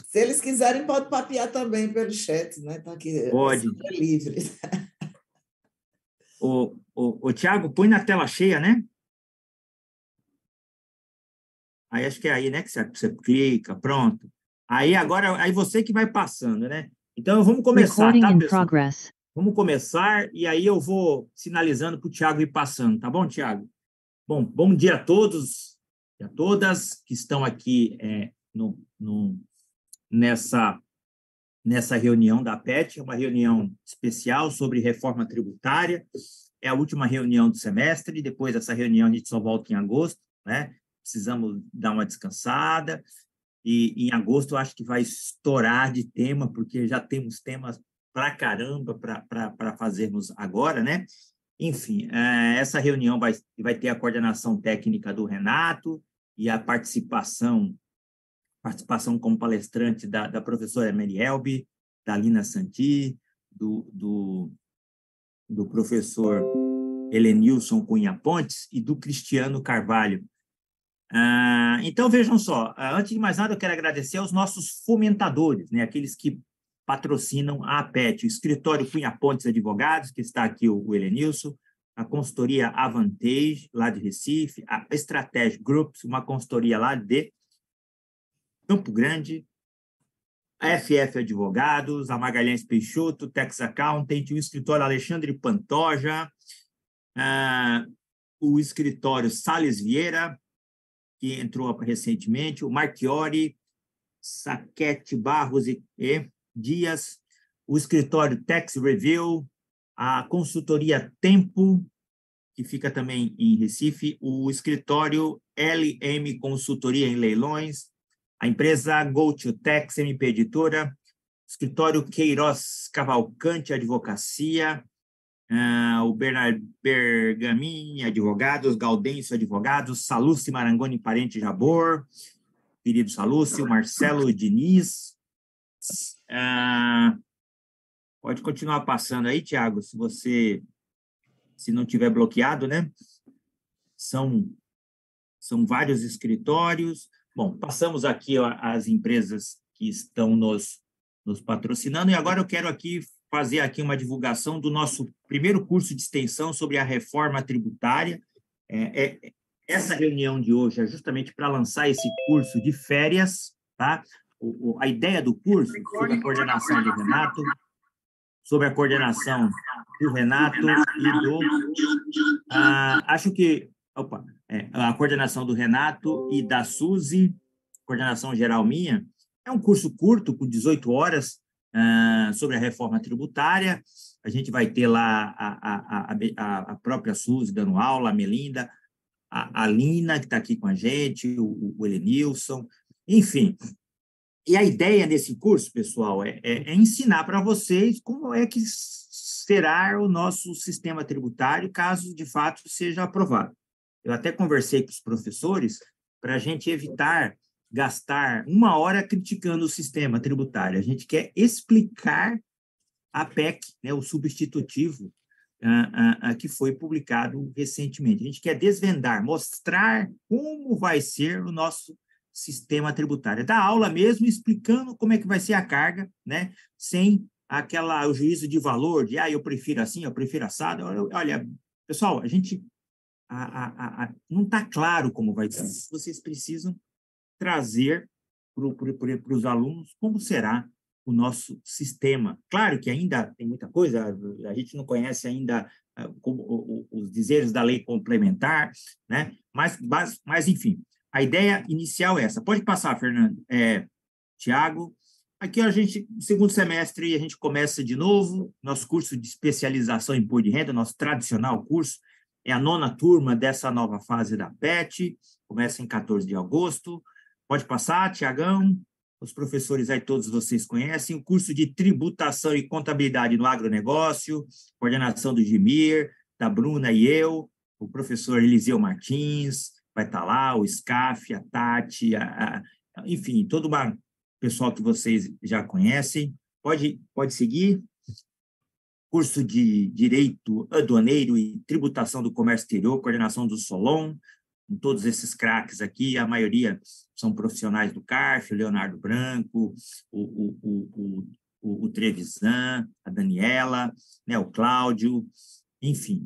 Se eles quiserem, pode papear também pelo chat, né? Está aqui, Pode. é livre. O Tiago, põe na tela cheia, né? Aí acho que é aí, né, que você clica, pronto. Aí agora, aí você que vai passando, né? Então, vamos começar, tá, pessoal? Vamos começar e aí eu vou sinalizando para o Tiago ir passando, tá bom, Tiago? Bom dia a todos e a todas que estão aqui nessa reunião da PET, é uma reunião especial sobre reforma tributária, é a última reunião do semestre, depois dessa reunião a gente só volta em agosto, né? Precisamos dar uma descansada, e em agosto eu acho que vai estourar de tema, porque já temos temas para caramba para fazermos agora, né? Enfim, essa reunião vai ter a coordenação técnica do Renato e a participação como palestrante da professora Mary Elbe, da Lina Santi, do professor Helenilson Cunha Pontes e do Cristiano Carvalho. Então, vejam só, antes de mais nada, eu quero agradecer aos nossos fomentadores, né, aqueles que patrocinam a APET, o Escritório Cunha Pontes Advogados, que está aqui o Helenilson, a consultoria Avantage, lá de Recife, a Strategy Groups, uma consultoria lá de Campo Grande, a FF Advogados, a Magalhães Peixoto, Tax Accountant, o escritório Alexandre Pantoja, o escritório Sales Vieira, que entrou recentemente, o Marchiori, Saquete Barros e Dias, o escritório Tax Review, a consultoria Tempo, que fica também em Recife, o escritório LM Consultoria em Leilões, a empresa Go2Tax MP Editora, escritório Queiroz Cavalcante Advocacia, o Bernard Bergamin Advogados, Gaudêncio Advogados, Salúcio Marangoni Parente Jabor, querido Salúcio, Marcelo Diniz. Pode continuar passando aí, Tiago, se não tiver bloqueado, né? São vários escritórios. Bom, passamos aqui as empresas que estão nos patrocinando, e agora eu quero aqui fazer aqui uma divulgação do nosso primeiro curso de extensão sobre a reforma tributária. Essa reunião de hoje é justamente para lançar esse curso de férias, tá? A ideia do curso, sob a coordenação do Renato, a coordenação do Renato e da Suzy, coordenação geral minha, é um curso curto, com 18 horas, sobre a reforma tributária. A gente vai ter lá a própria Suzy dando aula, a Melinda, a Lina, que está aqui com a gente, o Helenilson, enfim. E a ideia desse curso, pessoal, é ensinar para vocês como é que será o nosso sistema tributário, caso, de fato, seja aprovado. Eu até conversei com os professores para a gente evitar gastar 1 hora criticando o sistema tributário. A gente quer explicar a PEC, né, o substitutivo, que foi publicado recentemente. A gente quer desvendar, mostrar como vai ser o nosso sistema tributário. Da aula mesmo, explicando como é que vai ser a carga, né, sem o juízo de valor, de eu prefiro assim, eu prefiro assado. Olha, pessoal, a gente não está claro como vai ser. Vocês precisam trazer para os alunos como será o nosso sistema. Claro que ainda tem muita coisa, a gente não conhece ainda os dizeres da lei complementar, né? Mas enfim, a ideia inicial é essa. Pode passar, Fernando. Tiago, aqui a gente, no segundo semestre, a gente começa de novo, nosso curso de especialização em imposto de renda, nosso tradicional curso, é a 9ª turma dessa nova fase da PET, começa em 14 de agosto. Pode passar, Tiagão. Os professores aí todos vocês conhecem. O curso de tributação e contabilidade no agronegócio, coordenação do Gimir, da Bruna e eu, o professor Eliseu Martins, vai estar lá, o SCAF, a Tati, enfim, todo o pessoal que vocês já conhecem. Pode seguir. Curso de Direito Aduaneiro e Tributação do Comércio Exterior, coordenação do Solon, com todos esses craques aqui, a maioria são profissionais do CARF, o Leonardo Branco, o Trevisan, a Daniela, né, o Cláudio, enfim.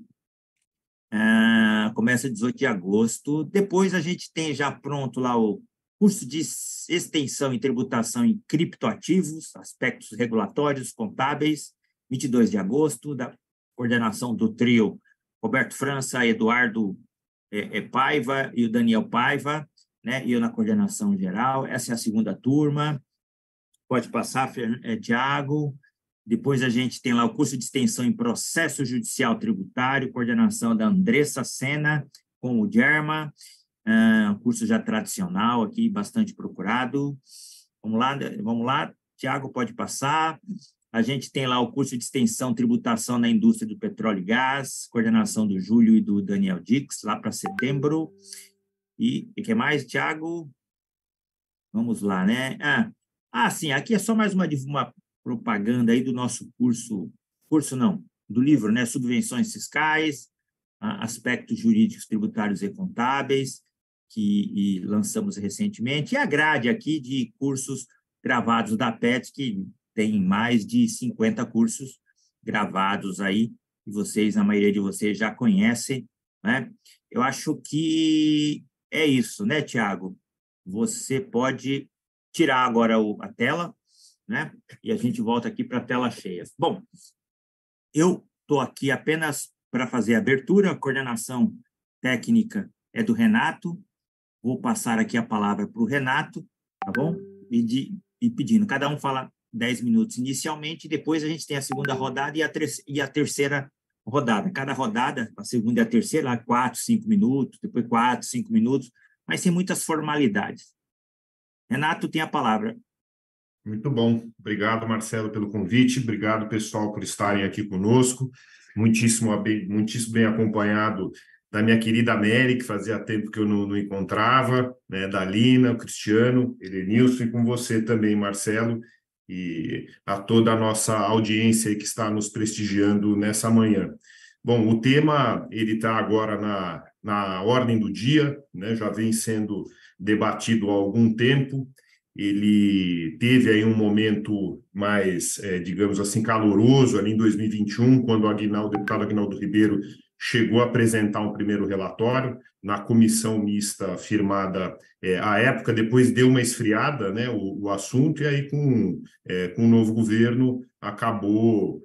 Começa 18 de agosto. Depois a gente tem já pronto lá o curso de extensão em tributação em criptoativos, aspectos regulatórios, contábeis, 22 de agosto, da coordenação do trio Roberto França, Eduardo Paiva e o Daniel Paiva, né? E eu na coordenação geral. Essa é a segunda turma. Pode passar, Tiago. Depois a gente tem lá o curso de extensão em processo judicial tributário, coordenação da Andressa Sena com o Germa, curso já tradicional aqui, bastante procurado. Vamos lá, Tiago, pode passar. A gente tem lá o curso de extensão tributação na indústria do petróleo e gás, coordenação do Júlio e do Daniel Dix, lá para setembro. E o que mais, Tiago? Vamos lá, né? Sim, aqui é só mais uma propaganda aí do nosso curso não, do livro, né? Subvenções fiscais, aspectos jurídicos, tributários e contábeis, que lançamos recentemente, e a grade aqui de cursos gravados da PETS, que tem mais de 50 cursos gravados aí, e a maioria de vocês já conhecem, né? Eu acho que é isso, né, Tiago? Você pode tirar agora a tela, né? E a gente volta aqui para a tela cheia. Bom, eu estou aqui apenas para fazer a abertura, a coordenação técnica é do Renato. Vou passar aqui a palavra para o Renato, tá bom? E pedindo, cada um fala 10 minutos inicialmente, depois a gente tem a segunda rodada e a terceira rodada. Cada rodada, a segunda e a terceira, 4, 5 minutos, depois 4, 5 minutos, mas sem muitas formalidades. Renato, tem a palavra. Muito bom. Obrigado, Marcelo, pelo convite. Obrigado, pessoal, por estarem aqui conosco. Muitíssimo bem acompanhado da minha querida Mary, que fazia tempo que eu não encontrava, né, da Lina, o Cristiano, Elenilson, e com você também, Marcelo, e a toda a nossa audiência aí que está nos prestigiando nessa manhã. Bom, o tema ele está agora na ordem do dia, né, já vem sendo debatido há algum tempo. Ele teve aí um momento mais, digamos assim, caloroso ali em 2021, quando o deputado Aguinaldo Ribeiro chegou a apresentar um primeiro relatório na comissão mista firmada à época, depois deu uma esfriada, né, o assunto, e aí com o novo governo acabou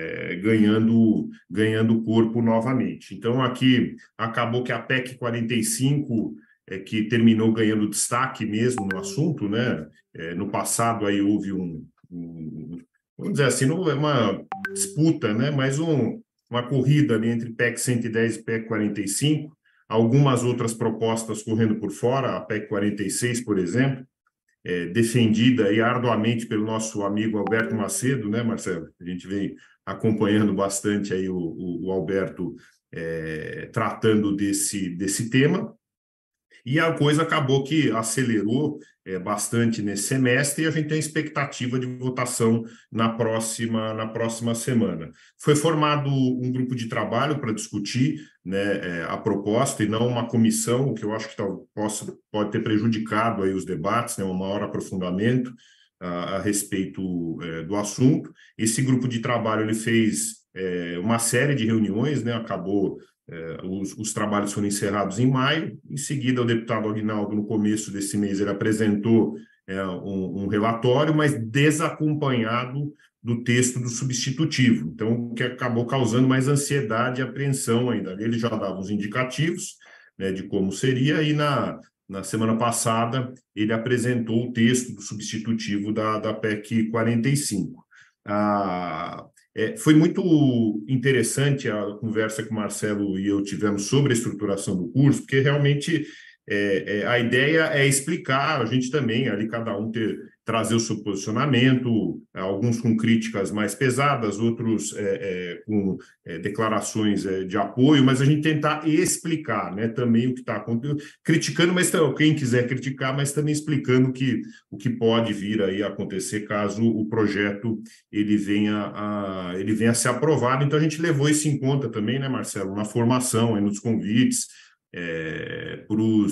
ganhando corpo novamente. Então, aqui acabou que a PEC 45 que terminou ganhando destaque mesmo no assunto, né? No passado aí houve vamos dizer assim, não é uma disputa, né? Mas uma corrida ali entre PEC 110 e PEC 45, algumas outras propostas correndo por fora, a PEC 46, por exemplo, defendida aí arduamente pelo nosso amigo Alberto Macedo, né, Marcelo? A gente vem acompanhando bastante aí o Alberto tratando desse tema. E a coisa acabou que acelerou bastante nesse semestre, e a gente tem expectativa de votação na próxima semana. Foi formado um grupo de trabalho para discutir, né, a proposta, e não uma comissão, o que eu acho que pode ter prejudicado aí os debates, né, um maior aprofundamento a respeito do assunto. Esse grupo de trabalho ele fez uma série de reuniões, né, acabou... Os trabalhos foram encerrados em maio. Em seguida, o deputado Aguinaldo, no começo desse mês, ele apresentou um relatório, mas desacompanhado do texto do substitutivo. Então, o que acabou causando mais ansiedade e apreensão ainda. Ele já dava os indicativos, né, de como seria, e na semana passada ele apresentou o texto do substitutivo da PEC 45. Foi muito interessante a conversa que o Marcelo e eu tivemos sobre a estruturação do curso, porque realmente a ideia é explicar, a gente também, ali cada um trazer o seu posicionamento, alguns com críticas mais pesadas, outros com declarações de apoio, mas a gente tentar explicar, né, também o que está acontecendo, criticando, mas quem quiser criticar, mas também explicando o que pode vir aí a acontecer caso o projeto ele venha a ser aprovado. Então, a gente levou isso em conta também, né, Marcelo, na formação, nos convites,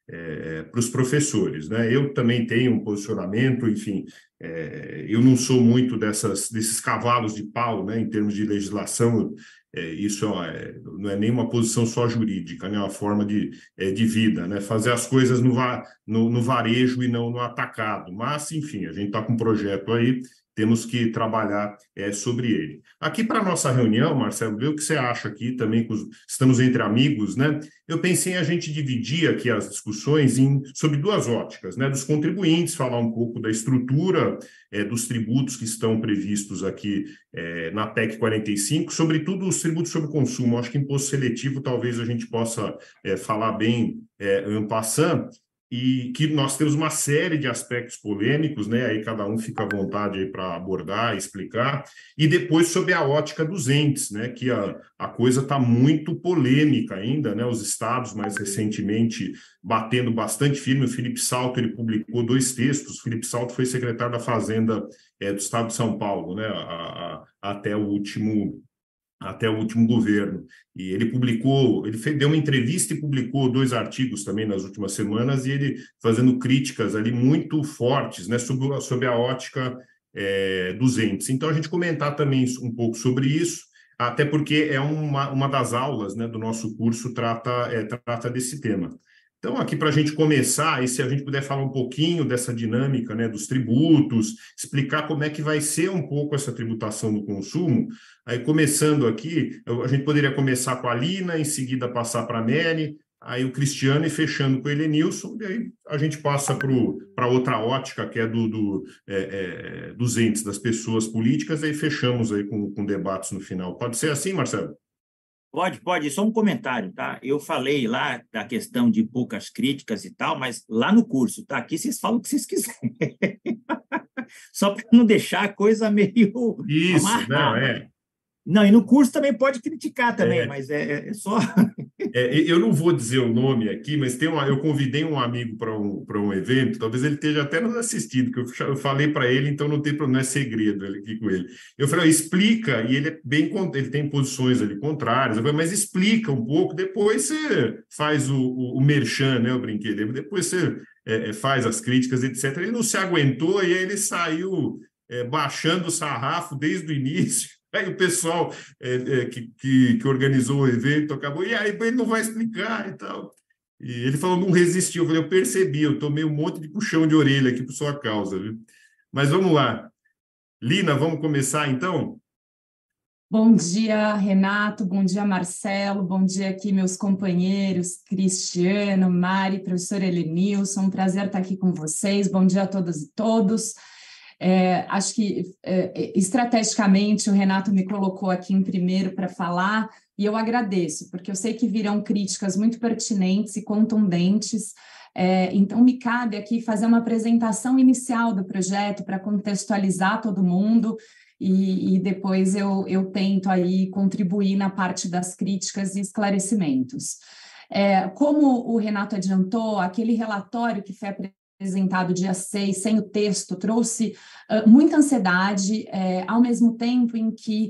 para os professores, né? Eu também tenho um posicionamento, enfim, eu não sou muito desses cavalos de pau, né, em termos de legislação. Isso não é nem uma posição só jurídica, né, é uma forma de vida, né, fazer as coisas no varejo e não no atacado. Mas, enfim, a gente está com um projeto aí, temos que trabalhar sobre ele. Aqui para a nossa reunião, Marcelo, vê o que você acha aqui também, estamos entre amigos, né? Eu pensei em a gente dividir aqui as discussões sobre duas óticas, né? Dos contribuintes, falar um pouco da estrutura dos tributos que estão previstos aqui na PEC 45, sobretudo os tributos sobre o consumo. Acho que imposto seletivo talvez a gente possa falar bem en passant, e que nós temos uma série de aspectos polêmicos, né? Aí cada um fica à vontade para abordar, explicar, e depois sobre a ótica dos entes, né? Que a coisa está muito polêmica ainda, né? Os estados, mais recentemente, batendo bastante firme. O Felipe Salto, ele publicou 2 textos. O Felipe Salto foi secretário da Fazenda do estado de São Paulo, né? Até o último governo. E ele deu uma entrevista e publicou 2 artigos também nas últimas semanas, e ele fazendo críticas ali muito fortes, né, sobre a ótica dos entes. Então, a gente comentar também um pouco sobre isso, até porque é uma das aulas, né, do nosso curso trata desse tema. Então, aqui para a gente começar, e se a gente puder falar um pouquinho dessa dinâmica, né, dos tributos, explicar como é que vai ser um pouco essa tributação do consumo. Aí, começando aqui, a gente poderia começar com a Lina, em seguida passar para a Mary, aí o Cristiano e fechando com o Helenilson, e aí a gente passa para outra ótica, que é dos entes, das pessoas políticas, aí fechamos aí com debates no final. Pode ser assim, Marcelo? Pode. Só um comentário, tá? Eu falei lá da questão de poucas críticas e tal, mas lá no curso, tá? Aqui vocês falam o que vocês quiserem. Só para não deixar a coisa meio Isso, amarrada. Não, e no curso também pode criticar também, mas é só... Eu não vou dizer o nome aqui, mas eu convidei um amigo para um evento, talvez ele esteja até nos assistindo, que eu falei para ele, então não tem problema, não é segredo aqui com ele. Eu falei, explica, e ele tem posições ali contrárias, mas explica um pouco, depois você faz o merchan, né, o brinquedo, depois você faz as críticas, etc. Ele não se aguentou e aí ele saiu baixando o sarrafo desde o início. Aí o pessoal que organizou o evento acabou, e aí ele não vai explicar e tal. E ele falou, não resistiu. Eu falei, eu percebi, eu tomei um monte de puxão de orelha aqui por sua causa, viu? Mas vamos lá. Lina, vamos começar então? Bom dia, Renato, bom dia, Marcelo, bom dia aqui meus companheiros, Cristiano, Mari, professor Helenilson, um prazer estar aqui com vocês, bom dia a todas e todos. Acho que estrategicamente o Renato me colocou aqui em primeiro para falar, e eu agradeço, porque eu sei que virão críticas muito pertinentes e contundentes, então me cabe aqui fazer uma apresentação inicial do projeto para contextualizar todo mundo, e depois eu tento aí contribuir na parte das críticas e esclarecimentos. Como o Renato adiantou, aquele relatório que foi apresentado dia 6, sem o texto, trouxe muita ansiedade, ao mesmo tempo em que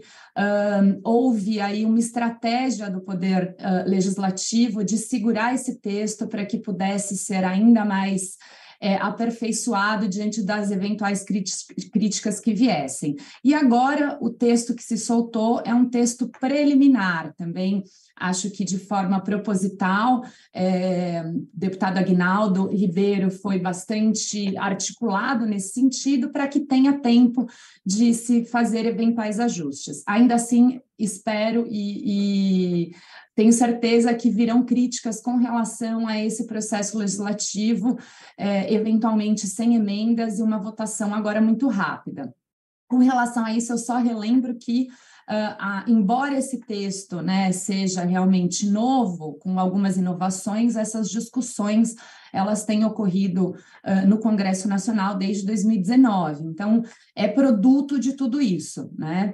houve aí uma estratégia do Poder Legislativo de segurar esse texto para que pudesse ser ainda mais aperfeiçoado diante das eventuais críticas que viessem. E agora o texto que se soltou é um texto preliminar também. Acho que de forma proposital, o deputado Aguinaldo Ribeiro foi bastante articulado nesse sentido para que tenha tempo de se fazer eventuais ajustes. Ainda assim, espero e tenho certeza que virão críticas com relação a esse processo legislativo, eventualmente sem emendas e uma votação agora muito rápida. Com relação a isso, eu só relembro que embora esse texto, né, seja realmente novo, com algumas inovações, essas discussões elas têm ocorrido no Congresso Nacional desde 2019, então é produto de tudo isso, né?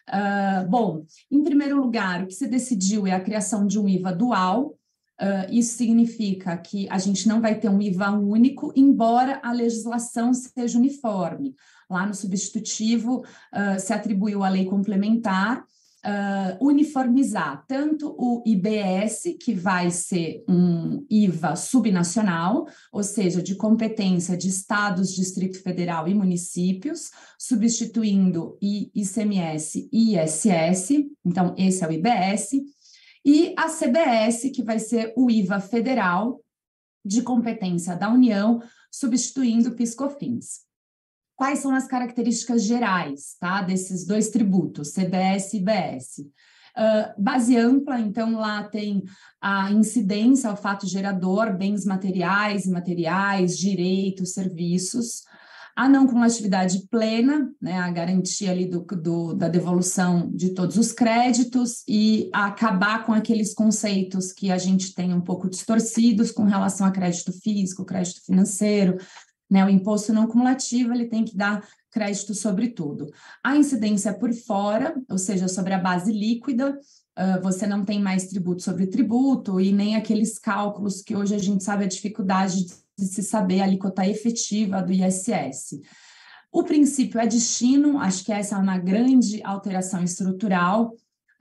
Bom, em primeiro lugar, o que se decidiu é a criação de um IVA dual. Isso significa que a gente não vai ter um IVA único, embora a legislação seja uniforme. Lá no substitutivo se atribuiu a lei complementar uniformizar tanto o IBS, que vai ser um IVA subnacional, ou seja, de competência de estados, Distrito Federal e municípios, substituindo ICMS e ISS, então esse é o IBS, e a CBS, que vai ser o IVA federal de competência da União, substituindo o PIS/COFINS. Quais são as características gerais, tá, desses dois tributos, CBS e IBS? Base ampla, então lá tem a incidência ao fato gerador, bens materiais e imateriais, direitos, serviços, a não cumulatividade plena, né, a garantia ali da devolução de todos os créditos e acabar com aqueles conceitos que a gente tem um pouco distorcidos com relação a crédito físico, crédito financeiro, né, o imposto não cumulativo, ele tem que dar crédito sobre tudo. A incidência por fora, ou seja, sobre a base líquida, você não tem mais tributo sobre tributo e nem aqueles cálculos que hoje a gente sabe a dificuldade de se saber a alíquota efetiva do ISS. O princípio é destino, acho que essa é uma grande alteração estrutural.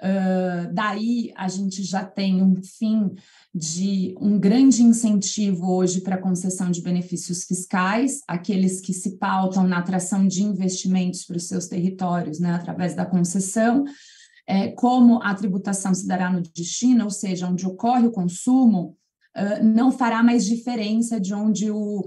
Daí a gente já tem um fim de um grande incentivo hoje para a concessão de benefícios fiscais, aqueles que se pautam na atração de investimentos para os seus territórios, né, através da concessão, como a tributação se dará no destino, ou seja, onde ocorre o consumo, não fará mais diferença de onde o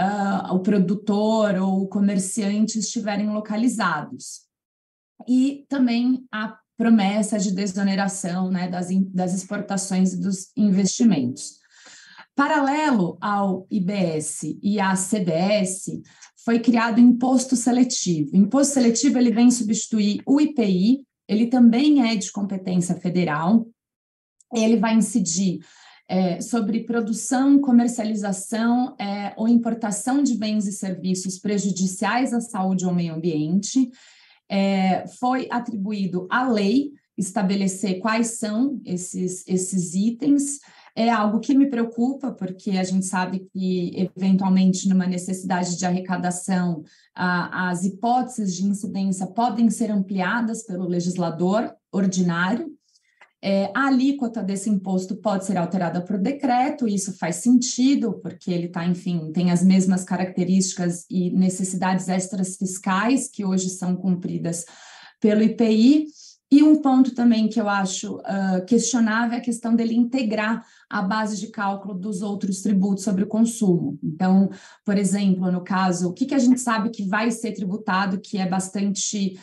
produtor ou o comerciante estiverem localizados. E também a promessa de desoneração, né, das exportações e dos investimentos. Paralelo ao IBS e à CBS, foi criado o imposto seletivo. O imposto seletivo ele vem substituir o IPI, ele também é de competência federal, ele vai incidir sobre produção, comercialização ou importação de bens e serviços prejudiciais à saúde ou ao meio ambiente. Foi atribuído à lei estabelecer quais são esses itens. É algo que me preocupa, porque a gente sabe que, eventualmente, numa necessidade de arrecadação, as hipóteses de incidência podem ser ampliadas pelo legislador ordinário. A alíquota desse imposto pode ser alterada por decreto, e isso faz sentido, porque ele tem as mesmas características e necessidades extras fiscais que hoje são cumpridas pelo IPI. E um ponto também que eu acho questionável é a questão dele integrar a base de cálculo dos outros tributos sobre o consumo. Então, por exemplo, no caso, o que a gente sabe que vai ser tributado, que é bastante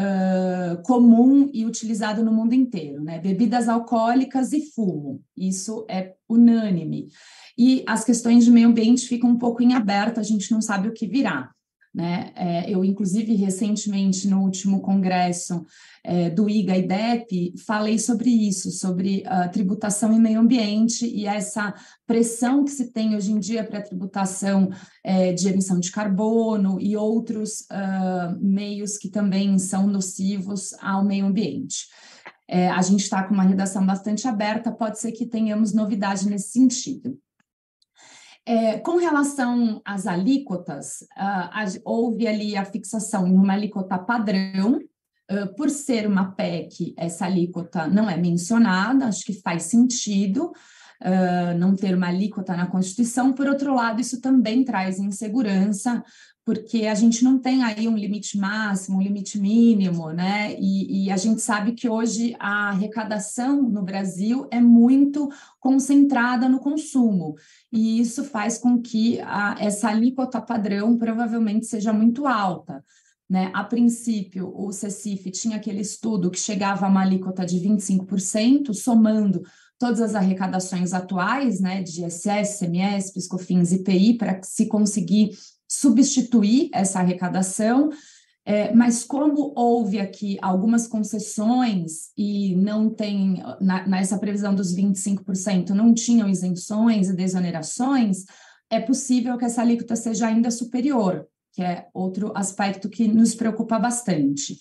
comum e utilizado no mundo inteiro, né? Bebidas alcoólicas e fumo, isso é unânime. E as questões de meio ambiente ficam um pouco em aberto, a gente não sabe o que virá, né? Eu, inclusive, recentemente, no último congresso do IGA-IDEP, falei sobre isso, sobre a tributação em meio ambiente e essa pressão que se tem hoje em dia para a tributação de emissão de carbono e outros meios que também são nocivos ao meio ambiente. A gente está com uma redação bastante aberta, pode ser que tenhamos novidade nesse sentido. Com relação às alíquotas, houve ali a fixação em uma alíquota padrão. Por ser uma PEC, essa alíquota não é mencionada, acho que faz sentido não ter uma alíquota na Constituição. Por outro lado, isso também traz insegurança, porque a gente não tem aí um limite máximo, um limite mínimo, né? E a gente sabe que hoje a arrecadação no Brasil é muito concentrada no consumo, e isso faz com que essa alíquota padrão provavelmente seja muito alta, né? A princípio, o CECIF tinha aquele estudo que chegava a uma alíquota de 25%, somando todas as arrecadações atuais, né, de ISS, CMS, PIS/COFINS e IPI, para se conseguir substituir essa arrecadação, mas como houve aqui algumas concessões e não tem, nessa previsão dos 25%, não tinham isenções e desonerações, é possível que essa alíquota seja ainda superior, que é outro aspecto que nos preocupa bastante.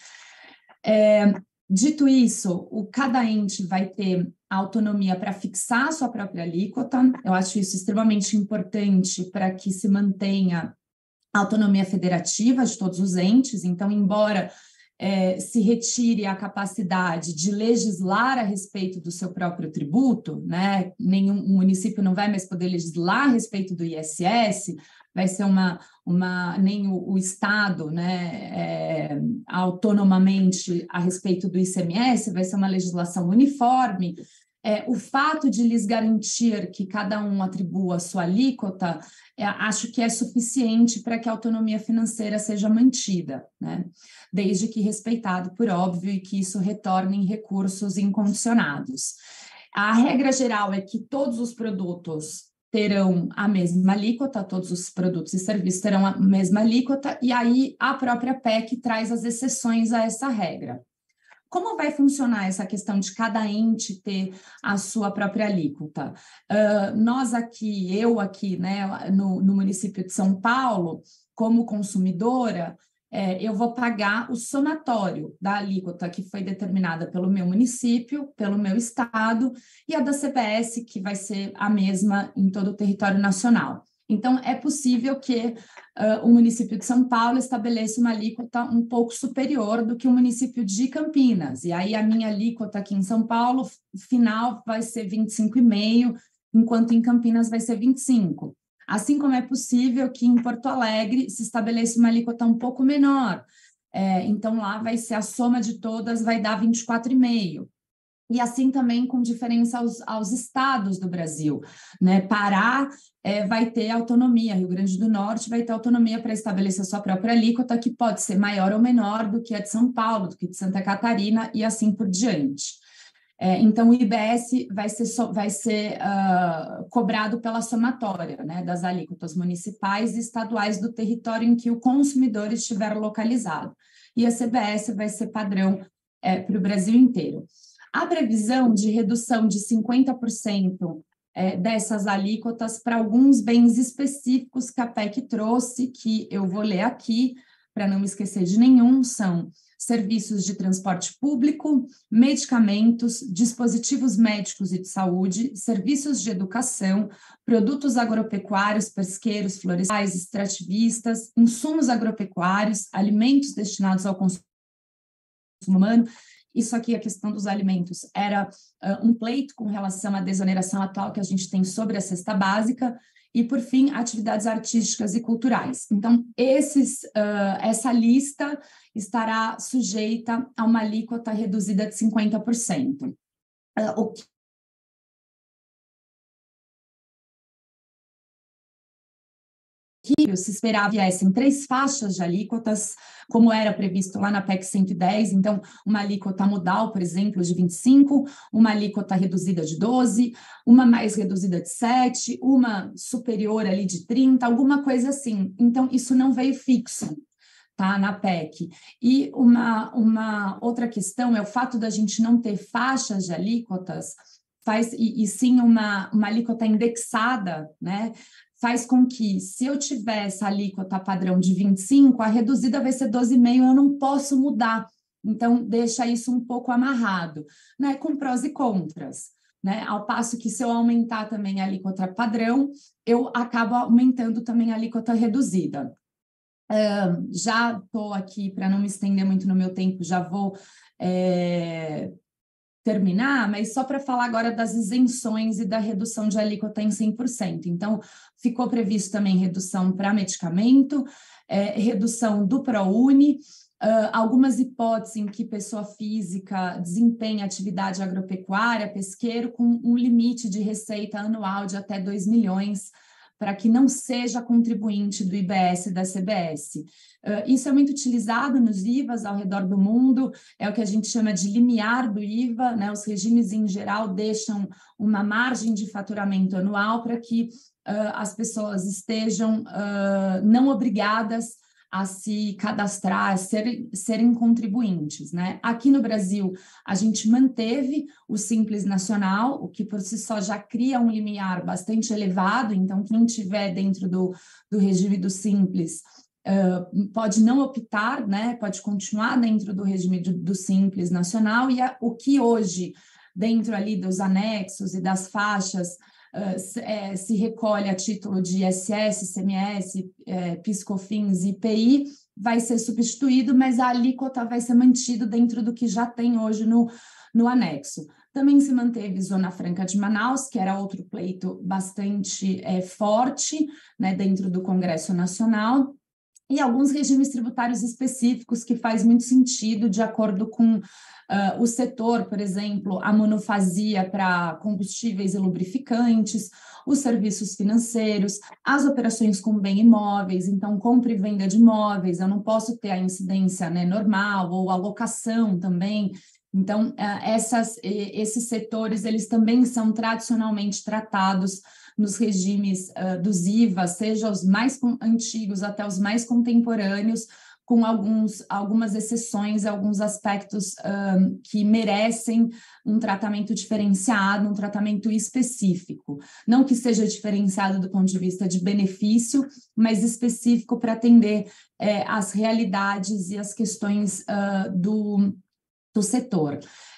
Dito isso, cada ente vai ter autonomia para fixar a sua própria alíquota. Eu acho isso extremamente importante para que se mantenha a autonomia federativa de todos os entes. Então, embora se retire a capacidade de legislar a respeito do seu próprio tributo, né? Nenhum município não vai mais poder legislar a respeito do ISS, vai ser nem o Estado, né, autonomamente a respeito do ICMS, vai ser uma legislação uniforme. O fato de lhes garantir que cada um atribua a sua alíquota, acho que é suficiente para que a autonomia financeira seja mantida, né? Desde que respeitado, por óbvio, e que isso retorne em recursos incondicionados. A regra geral é que todos os produtos terão a mesma alíquota, todos os produtos e serviços terão a mesma alíquota, e aí a própria PEC traz as exceções a essa regra. Como vai funcionar essa questão de cada ente ter a sua própria alíquota? Eu aqui, né, no município de São Paulo, como consumidora, eu vou pagar o somatório da alíquota que foi determinada pelo meu município, pelo meu estado, e a da CBS, que vai ser a mesma em todo o território nacional. Então, é possível que o município de São Paulo estabeleça uma alíquota um pouco superior do que o município de Campinas. E aí, a minha alíquota aqui em São Paulo, final, vai ser 25,5%, enquanto em Campinas vai ser 25%. Assim como é possível que em Porto Alegre se estabeleça uma alíquota um pouco menor. Então, lá vai ser a soma de todas, vai dar 24,5%. E assim também com diferença aos estados do Brasil, né? Pará vai ter autonomia, Rio Grande do Norte vai ter autonomia para estabelecer a sua própria alíquota, que pode ser maior ou menor do que a de São Paulo, do que de Santa Catarina e assim por diante. Então, o IBS vai ser cobrado pela somatória, né, das alíquotas municipais e estaduais do território em que o consumidor estiver localizado. E a CBS vai ser padrão para o Brasil inteiro. A previsão de redução de 50% dessas alíquotas para alguns bens específicos que a PEC trouxe, que eu vou ler aqui, para não me esquecer de nenhum, são serviços de transporte público, medicamentos, dispositivos médicos e de saúde, serviços de educação, produtos agropecuários, pesqueiros, florestais, extrativistas, insumos agropecuários, alimentos destinados ao consumo humano. Isso aqui, a questão dos alimentos, era um pleito com relação à desoneração atual que a gente tem sobre a cesta básica, e, por fim, atividades artísticas e culturais. Então, essa lista estará sujeita a uma alíquota reduzida de 50%. O que se esperava viessem 3 faixas de alíquotas, como era previsto lá na PEC 110, então uma alíquota modal, por exemplo, de 25%, uma alíquota reduzida de 12%, uma mais reduzida de 7%, uma superior ali de 30%, alguma coisa assim. Então, isso não veio fixo, tá, na PEC. E uma outra questão é o fato da gente não ter faixas de alíquotas, e sim uma alíquota indexada, né? Faz com que, se eu tiver essa alíquota padrão de 25%, a reduzida vai ser 12,5%, eu não posso mudar. Então, deixa isso um pouco amarrado, né? Com prós e contras, né? Ao passo que, se eu aumentar também a alíquota padrão, eu acabo aumentando também a alíquota reduzida. Já estou aqui, para não me estender muito no meu tempo, já vou terminar, mas só para falar agora das isenções e da redução de alíquota em 100%. Então, ficou previsto também redução para medicamento, redução do ProUni, algumas hipóteses em que pessoa física desempenha atividade agropecuária, pesqueiro, com um limite de receita anual de até 2 milhões, para que não seja contribuinte do IBS e da CBS. Isso é muito utilizado nos IVAs ao redor do mundo, é o que a gente chama de limiar do IVA, né? Os regimes, em geral, deixam uma margem de faturamento anual para que as pessoas estejam não obrigadas a se cadastrar, a serem contribuintes, né? Aqui no Brasil, a gente manteve o Simples Nacional, o que por si só já cria um limiar bastante elevado, então quem estiver dentro do regime do Simples pode não optar, né? Pode continuar dentro do regime do Simples Nacional, e o que hoje, dentro ali dos anexos e das faixas, se recolhe a título de ISS, ICMS, PIS/COFINS e IPI, vai ser substituído, mas a alíquota vai ser mantida dentro do que já tem hoje no anexo. Também se manteve Zona Franca de Manaus, que era outro pleito bastante forte, né, dentro do Congresso Nacional, e alguns regimes tributários específicos que faz muito sentido de acordo com o setor, por exemplo, a monofasia para combustíveis e lubrificantes, os serviços financeiros, as operações com bem imóveis, então compra e venda de imóveis, eu não posso ter a incidência, né, normal, ou a locação também. Então, esses setores, eles também são tradicionalmente tratados nos regimes dos IVA, seja os mais antigos até os mais contemporâneos, com algumas exceções, alguns aspectos que merecem um tratamento diferenciado, um tratamento específico. Não que seja diferenciado do ponto de vista de benefício, mas específico para atender as realidades e as questões do setor.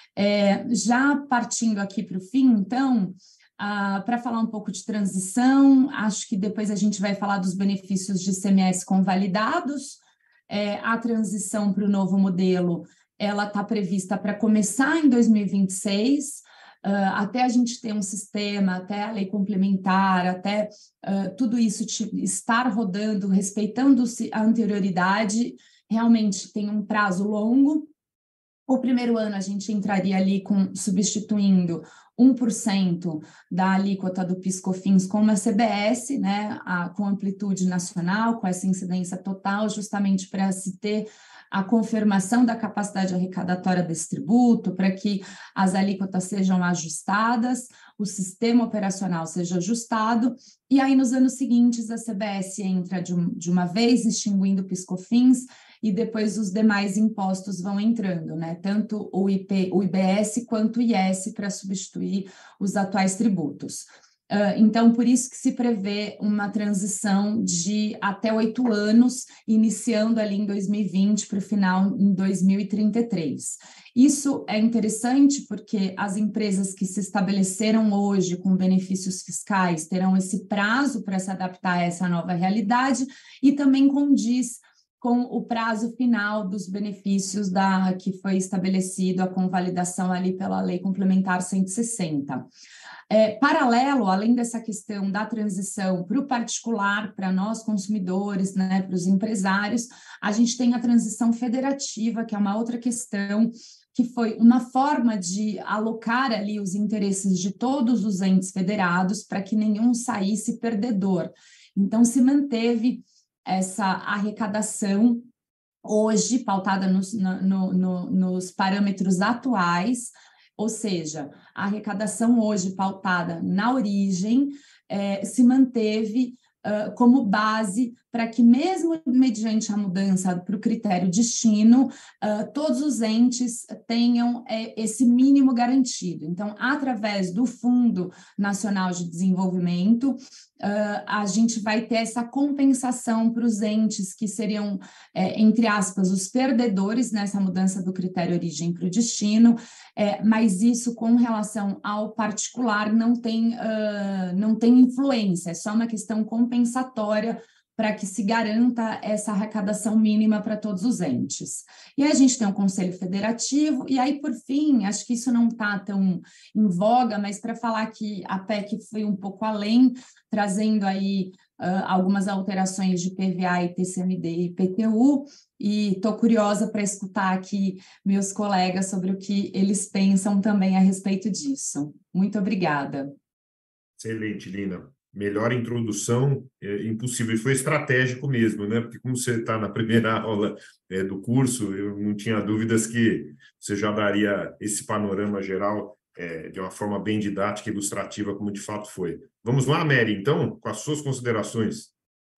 Já partindo aqui para o fim, então, para falar um pouco de transição, acho que depois a gente vai falar dos benefícios de ICMS convalidados. A transição para o novo modelo, ela está prevista para começar em 2026, até a gente ter um sistema, até a lei complementar, até tudo isso estar rodando, respeitando-se a anterioridade, realmente tem um prazo longo. O primeiro ano a gente entraria ali substituindo 1% da alíquota do PIS/COFINS com uma CBS, né, com amplitude nacional, com essa incidência total, justamente para se ter a confirmação da capacidade arrecadatória desse tributo, para que as alíquotas sejam ajustadas, o sistema operacional seja ajustado, e aí nos anos seguintes a CBS entra de uma vez, extinguindo o PIS/COFINS, e depois os demais impostos vão entrando, né? Tanto o IBS quanto o IS para substituir os atuais tributos. Então, por isso que se prevê uma transição de até 8 anos, iniciando ali em 2020 para o final em 2033. Isso é interessante porque as empresas que se estabeleceram hoje com benefícios fiscais terão esse prazo para se adaptar a essa nova realidade e também condiz com o prazo final dos benefícios que foi estabelecido a convalidação ali pela Lei Complementar 160. Paralelo, além dessa questão da transição para o particular, para nós consumidores, né, para os empresários, a gente tem a transição federativa, que é uma outra questão, que foi uma forma de alocar ali os interesses de todos os entes federados para que nenhum saísse perdedor. Então, se manteve essa arrecadação hoje pautada nos parâmetros atuais, ou seja, a arrecadação hoje pautada na origem se manteve como base para que, mesmo mediante a mudança para o critério destino, todos os entes tenham esse mínimo garantido. Então, através do Fundo Nacional de Desenvolvimento, a gente vai ter essa compensação para os entes que seriam, entre aspas, os perdedores nessa mudança do critério origem para o destino, mas isso, com relação ao particular, não tem influência, é só uma questão compensatória para que se garanta essa arrecadação mínima para todos os entes. E aí a gente tem um Conselho Federativo, e aí, por fim, acho que isso não está tão em voga, mas para falar que a PEC foi um pouco além, trazendo aí algumas alterações de PVA, ITCMD e IPTU, e estou curiosa para escutar aqui meus colegas sobre o que eles pensam também a respeito disso. Muito obrigada. Excelente, Lina. Melhor introdução impossível. Foi estratégico mesmo, né? Porque como você está na primeira aula do curso, eu não tinha dúvidas que você já daria esse panorama geral de uma forma bem didática e ilustrativa, como de fato foi. Vamos lá, Mary, então, com as suas considerações.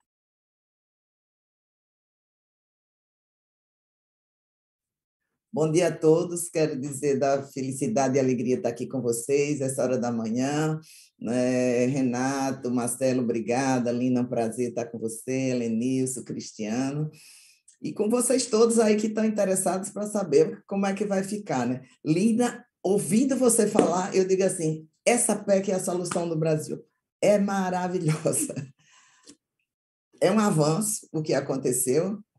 Bom dia a todos, quero dizer da felicidade e alegria estar aqui com vocês, essa hora da manhã. Renato, Marcelo, obrigada. Lina, um prazer estar com você, Lenilson, Cristiano. E com vocês todos aí que estão interessados para saber como é que vai ficar, né? Lina, ouvindo você falar, eu digo assim, essa PEC é a solução do Brasil. É maravilhosa. É um avanço o que aconteceu,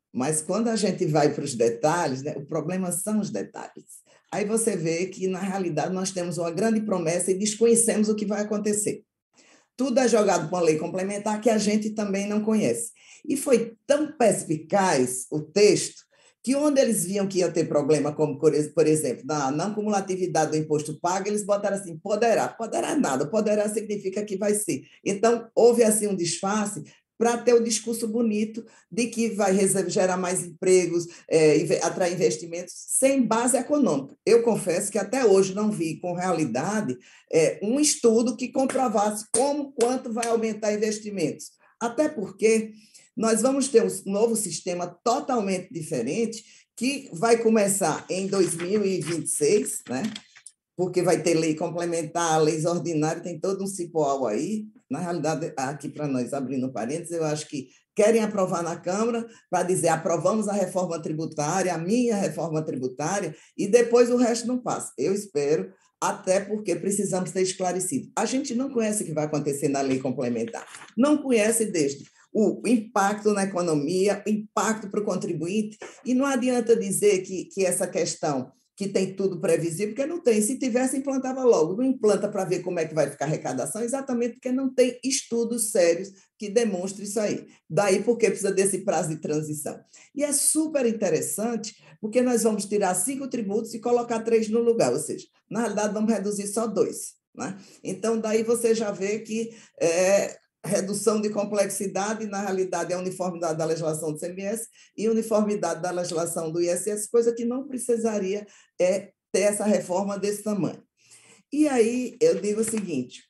Mas quando a gente vai para os detalhes, né, o problema são os detalhes. Aí você vê que, na realidade, nós temos uma grande promessa e desconhecemos o que vai acontecer. Tudo é jogado com a lei complementar que a gente também não conhece. E foi tão perspicaz o texto que onde eles viam que ia ter problema, como, por exemplo, na não cumulatividade do imposto pago, eles botaram assim, poderá. Poderá nada, poderá significa que vai ser. Então, houve assim um disfarce para ter o discurso bonito de que vai gerar mais empregos, atrair investimentos, sem base econômica. Eu confesso que até hoje não vi com realidade um estudo que comprovasse quanto vai aumentar investimentos. Até porque nós vamos ter um novo sistema totalmente diferente, que vai começar em 2026, né? Porque vai ter lei complementar, leis ordinárias, tem todo um cipoal aí. Na realidade, aqui para nós, abrindo parênteses, eu acho que querem aprovar na Câmara para dizer aprovamos a reforma tributária, a minha reforma tributária, e depois o resto não passa. Eu espero, até porque precisamos ter esclarecido. A gente não conhece o que vai acontecer na lei complementar, não conhece desde o impacto na economia, o impacto para o contribuinte, e não adianta dizer que essa questão que tem tudo previsível, porque não tem. Se tivesse, implantava logo. Não implanta para ver como é que vai ficar a arrecadação, exatamente porque não tem estudos sérios que demonstrem isso aí. Daí porque precisa desse prazo de transição. E é super interessante, porque nós vamos tirar 5 tributos e colocar 3 no lugar, ou seja, na realidade, vamos reduzir só 2. Né? Então, daí você já vê que redução de complexidade, na realidade, é a uniformidade da legislação do CMS e uniformidade da legislação do ISS, coisa que não precisaria ter essa reforma desse tamanho. E aí eu digo o seguinte,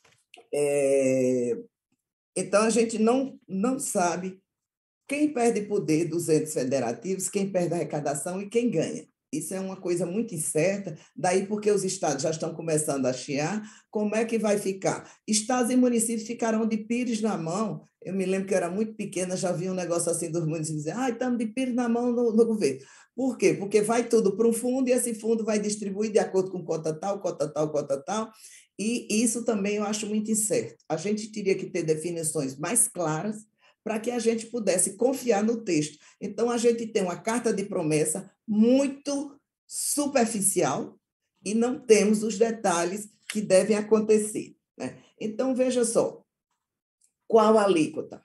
então a gente não sabe quem perde poder dos entes federativos, quem perde arrecadação e quem ganha. Isso é uma coisa muito incerta, daí porque os estados já estão começando a chiar, como é que vai ficar? Estados e municípios ficarão de pires na mão. Eu me lembro que eu era muito pequena, já vi um negócio assim dos municípios, dizer, estamos de pires na mão no governo. Por quê? Porque vai tudo para um fundo e esse fundo vai distribuir de acordo com cota tal, cota tal, cota tal, e isso também eu acho muito incerto. A gente teria que ter definições mais claras para que a gente pudesse confiar no texto. Então, a gente tem uma carta de promessa muito superficial e não temos os detalhes que devem acontecer. Né? Então, veja só, qual a alíquota?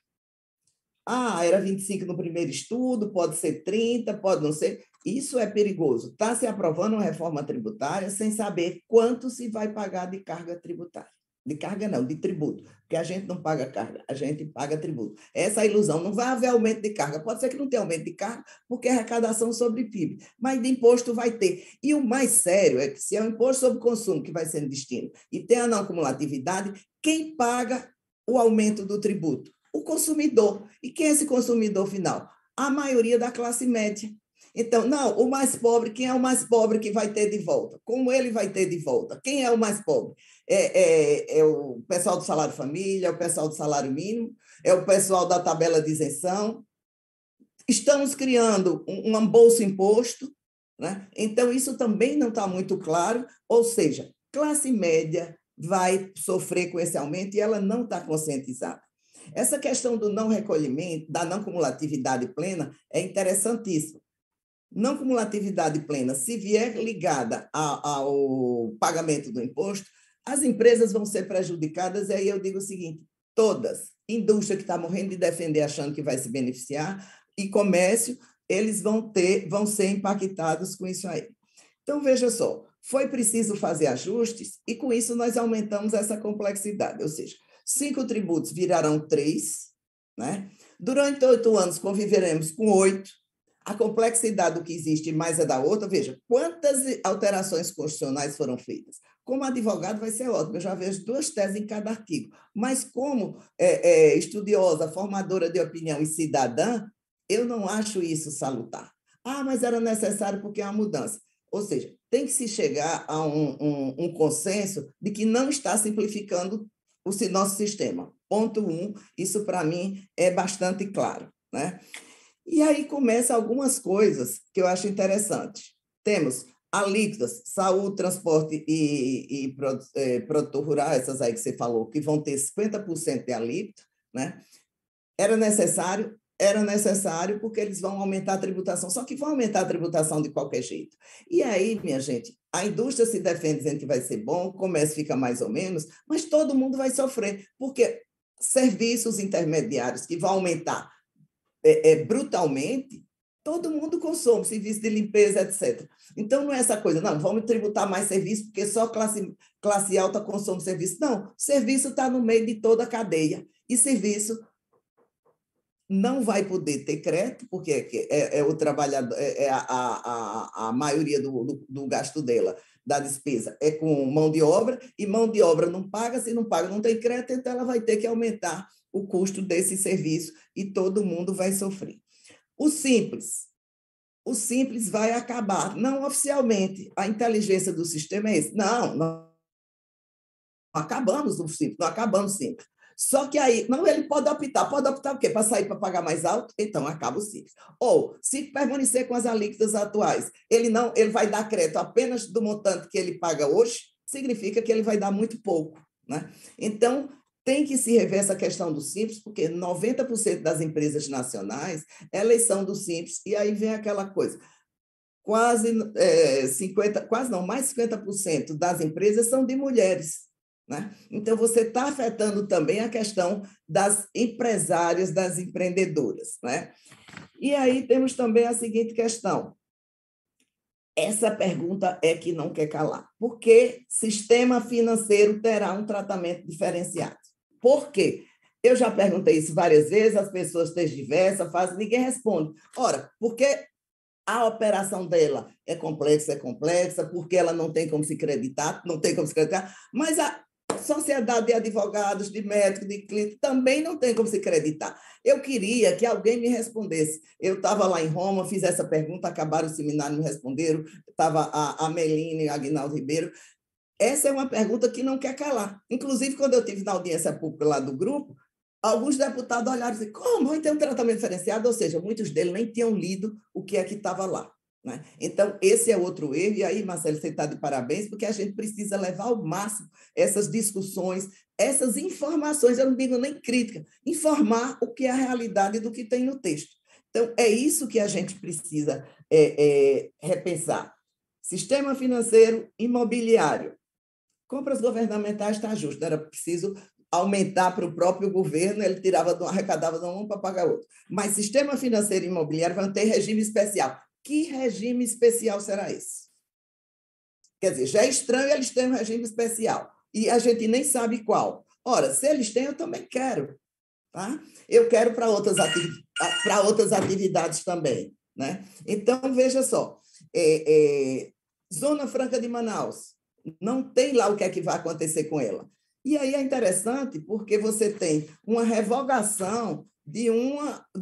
Era 25 no primeiro estudo, pode ser 30, pode não ser. Isso é perigoso. Está se aprovando uma reforma tributária sem saber quanto se vai pagar de carga tributária. De carga não, de tributo, porque a gente não paga carga, a gente paga tributo. Essa é a ilusão, não vai haver aumento de carga, pode ser que não tenha aumento de carga, porque é arrecadação sobre PIB, mas de imposto vai ter. E o mais sério é que se é o imposto sobre consumo que vai ser no destino e tem a não cumulatividade, quem paga o aumento do tributo? O consumidor. E quem é esse consumidor final? A maioria da classe média. Então, não, o mais pobre, quem é o mais pobre que vai ter de volta? Como ele vai ter de volta? Quem é o mais pobre? É o pessoal do salário família, é o pessoal do salário mínimo, é o pessoal da tabela de isenção. Estamos criando um bolsa imposto, né? Então, isso também não está muito claro, ou seja, classe média vai sofrer com esse aumento e ela não está conscientizada. Essa questão do não recolhimento, da não cumulatividade plena, é interessantíssima. Não cumulatividade plena, se vier ligada ao pagamento do imposto, as empresas vão ser prejudicadas, e aí eu digo o seguinte, todas, indústria que está morrendo de defender achando que vai se beneficiar, e comércio, eles vão ser impactados com isso aí. Então, veja só, foi preciso fazer ajustes, e com isso nós aumentamos essa complexidade, ou seja, 5 tributos virarão 3, né? Durante 8 anos conviveremos com 8, a complexidade do que existe mais é da outra. Veja, quantas alterações constitucionais foram feitas. Como advogado vai ser ótimo, eu já vejo 2 teses em cada artigo, mas como estudiosa, formadora de opinião e cidadã, eu não acho isso salutar. Mas era necessário porque é uma mudança. Ou seja, tem que se chegar a um consenso de que não está simplificando o nosso sistema. Ponto 1, isso para mim é bastante claro, né? E aí começam algumas coisas que eu acho interessantes. Temos alíquotas, saúde, transporte e produtor rural, essas aí que você falou, que vão ter 50% de alíquota, né? Era necessário, era necessário porque eles vão aumentar a tributação, só que vão aumentar a tributação de qualquer jeito. E aí, minha gente, a indústria se defende dizendo que vai ser bom, o comércio fica mais ou menos, mas todo mundo vai sofrer, porque serviços intermediários que vão aumentar brutalmente, todo mundo consome, serviço de limpeza, etc. Então, não é essa coisa, não, vamos tributar mais serviço, porque só classe alta consome serviço. Não, serviço está no meio de toda a cadeia, e serviço não vai poder ter crédito, porque o trabalhador, a maioria do gasto dela, da despesa, é com mão de obra, e mão de obra não paga, se não paga, não tem crédito, então ela vai ter que aumentar o custo desse serviço e todo mundo vai sofrer. O simples vai acabar, não oficialmente, a inteligência do sistema é esse. Não acabamos o simples, não acabamos simples. Só que aí, não, ele pode optar o quê? Para sair para pagar mais alto? Então, acaba o simples. Ou, se permanecer com as alíquotas atuais, ele vai dar crédito apenas do montante que ele paga hoje, significa que ele vai dar muito pouco, né? Então, tem que se rever essa questão do simples, porque 90% das empresas nacionais, elas são do simples, e aí vem aquela coisa, mais 50% das empresas são de mulheres, né? Então, você está afetando também a questão das empresárias, das empreendedoras, né? E aí temos também a seguinte questão. Essa pergunta é que não quer calar. Por que sistema financeiro terá um tratamento diferenciado? Por quê? Eu já perguntei isso várias vezes, as pessoas diversas fazem, ninguém responde. Ora, porque a operação dela é complexa, porque ela não tem como se creditar, mas a sociedade de advogados, de médicos, de clínicos, também não tem como se creditar. Eu queria que alguém me respondesse. Eu estava lá em Roma, fiz essa pergunta, acabaram o seminário, me responderam, estava a Meline e a Aguinaldo Ribeiro. Essa é uma pergunta que não quer calar. Inclusive, quando eu estive na audiência pública lá do grupo, alguns deputados olharam e disseram, como vai ter um tratamento diferenciado? Ou seja, muitos deles nem tinham lido o que é que estava lá, né? Então, esse é outro erro, e aí, Marcelo, você está de parabéns, porque a gente precisa levar ao máximo essas discussões, essas informações, eu não digo nem crítica, informar o que é a realidade do que tem no texto. Então, é isso que a gente precisa repensar. Sistema financeiro imobiliário. Compras governamentais está justo, era preciso aumentar para o próprio governo, ele arrecadava de um para pagar outro. Mas sistema financeiro e imobiliário vão ter regime especial. Que regime especial será esse? Quer dizer, já é estranho eles terem um regime especial, e a gente nem sabe qual. Ora, se eles têm, eu também quero. Tá? Eu quero para outras atividades também, né? Então, veja só, Zona Franca de Manaus, não tem lá o que é que vai acontecer com ela. E aí é interessante porque você tem uma revogação de um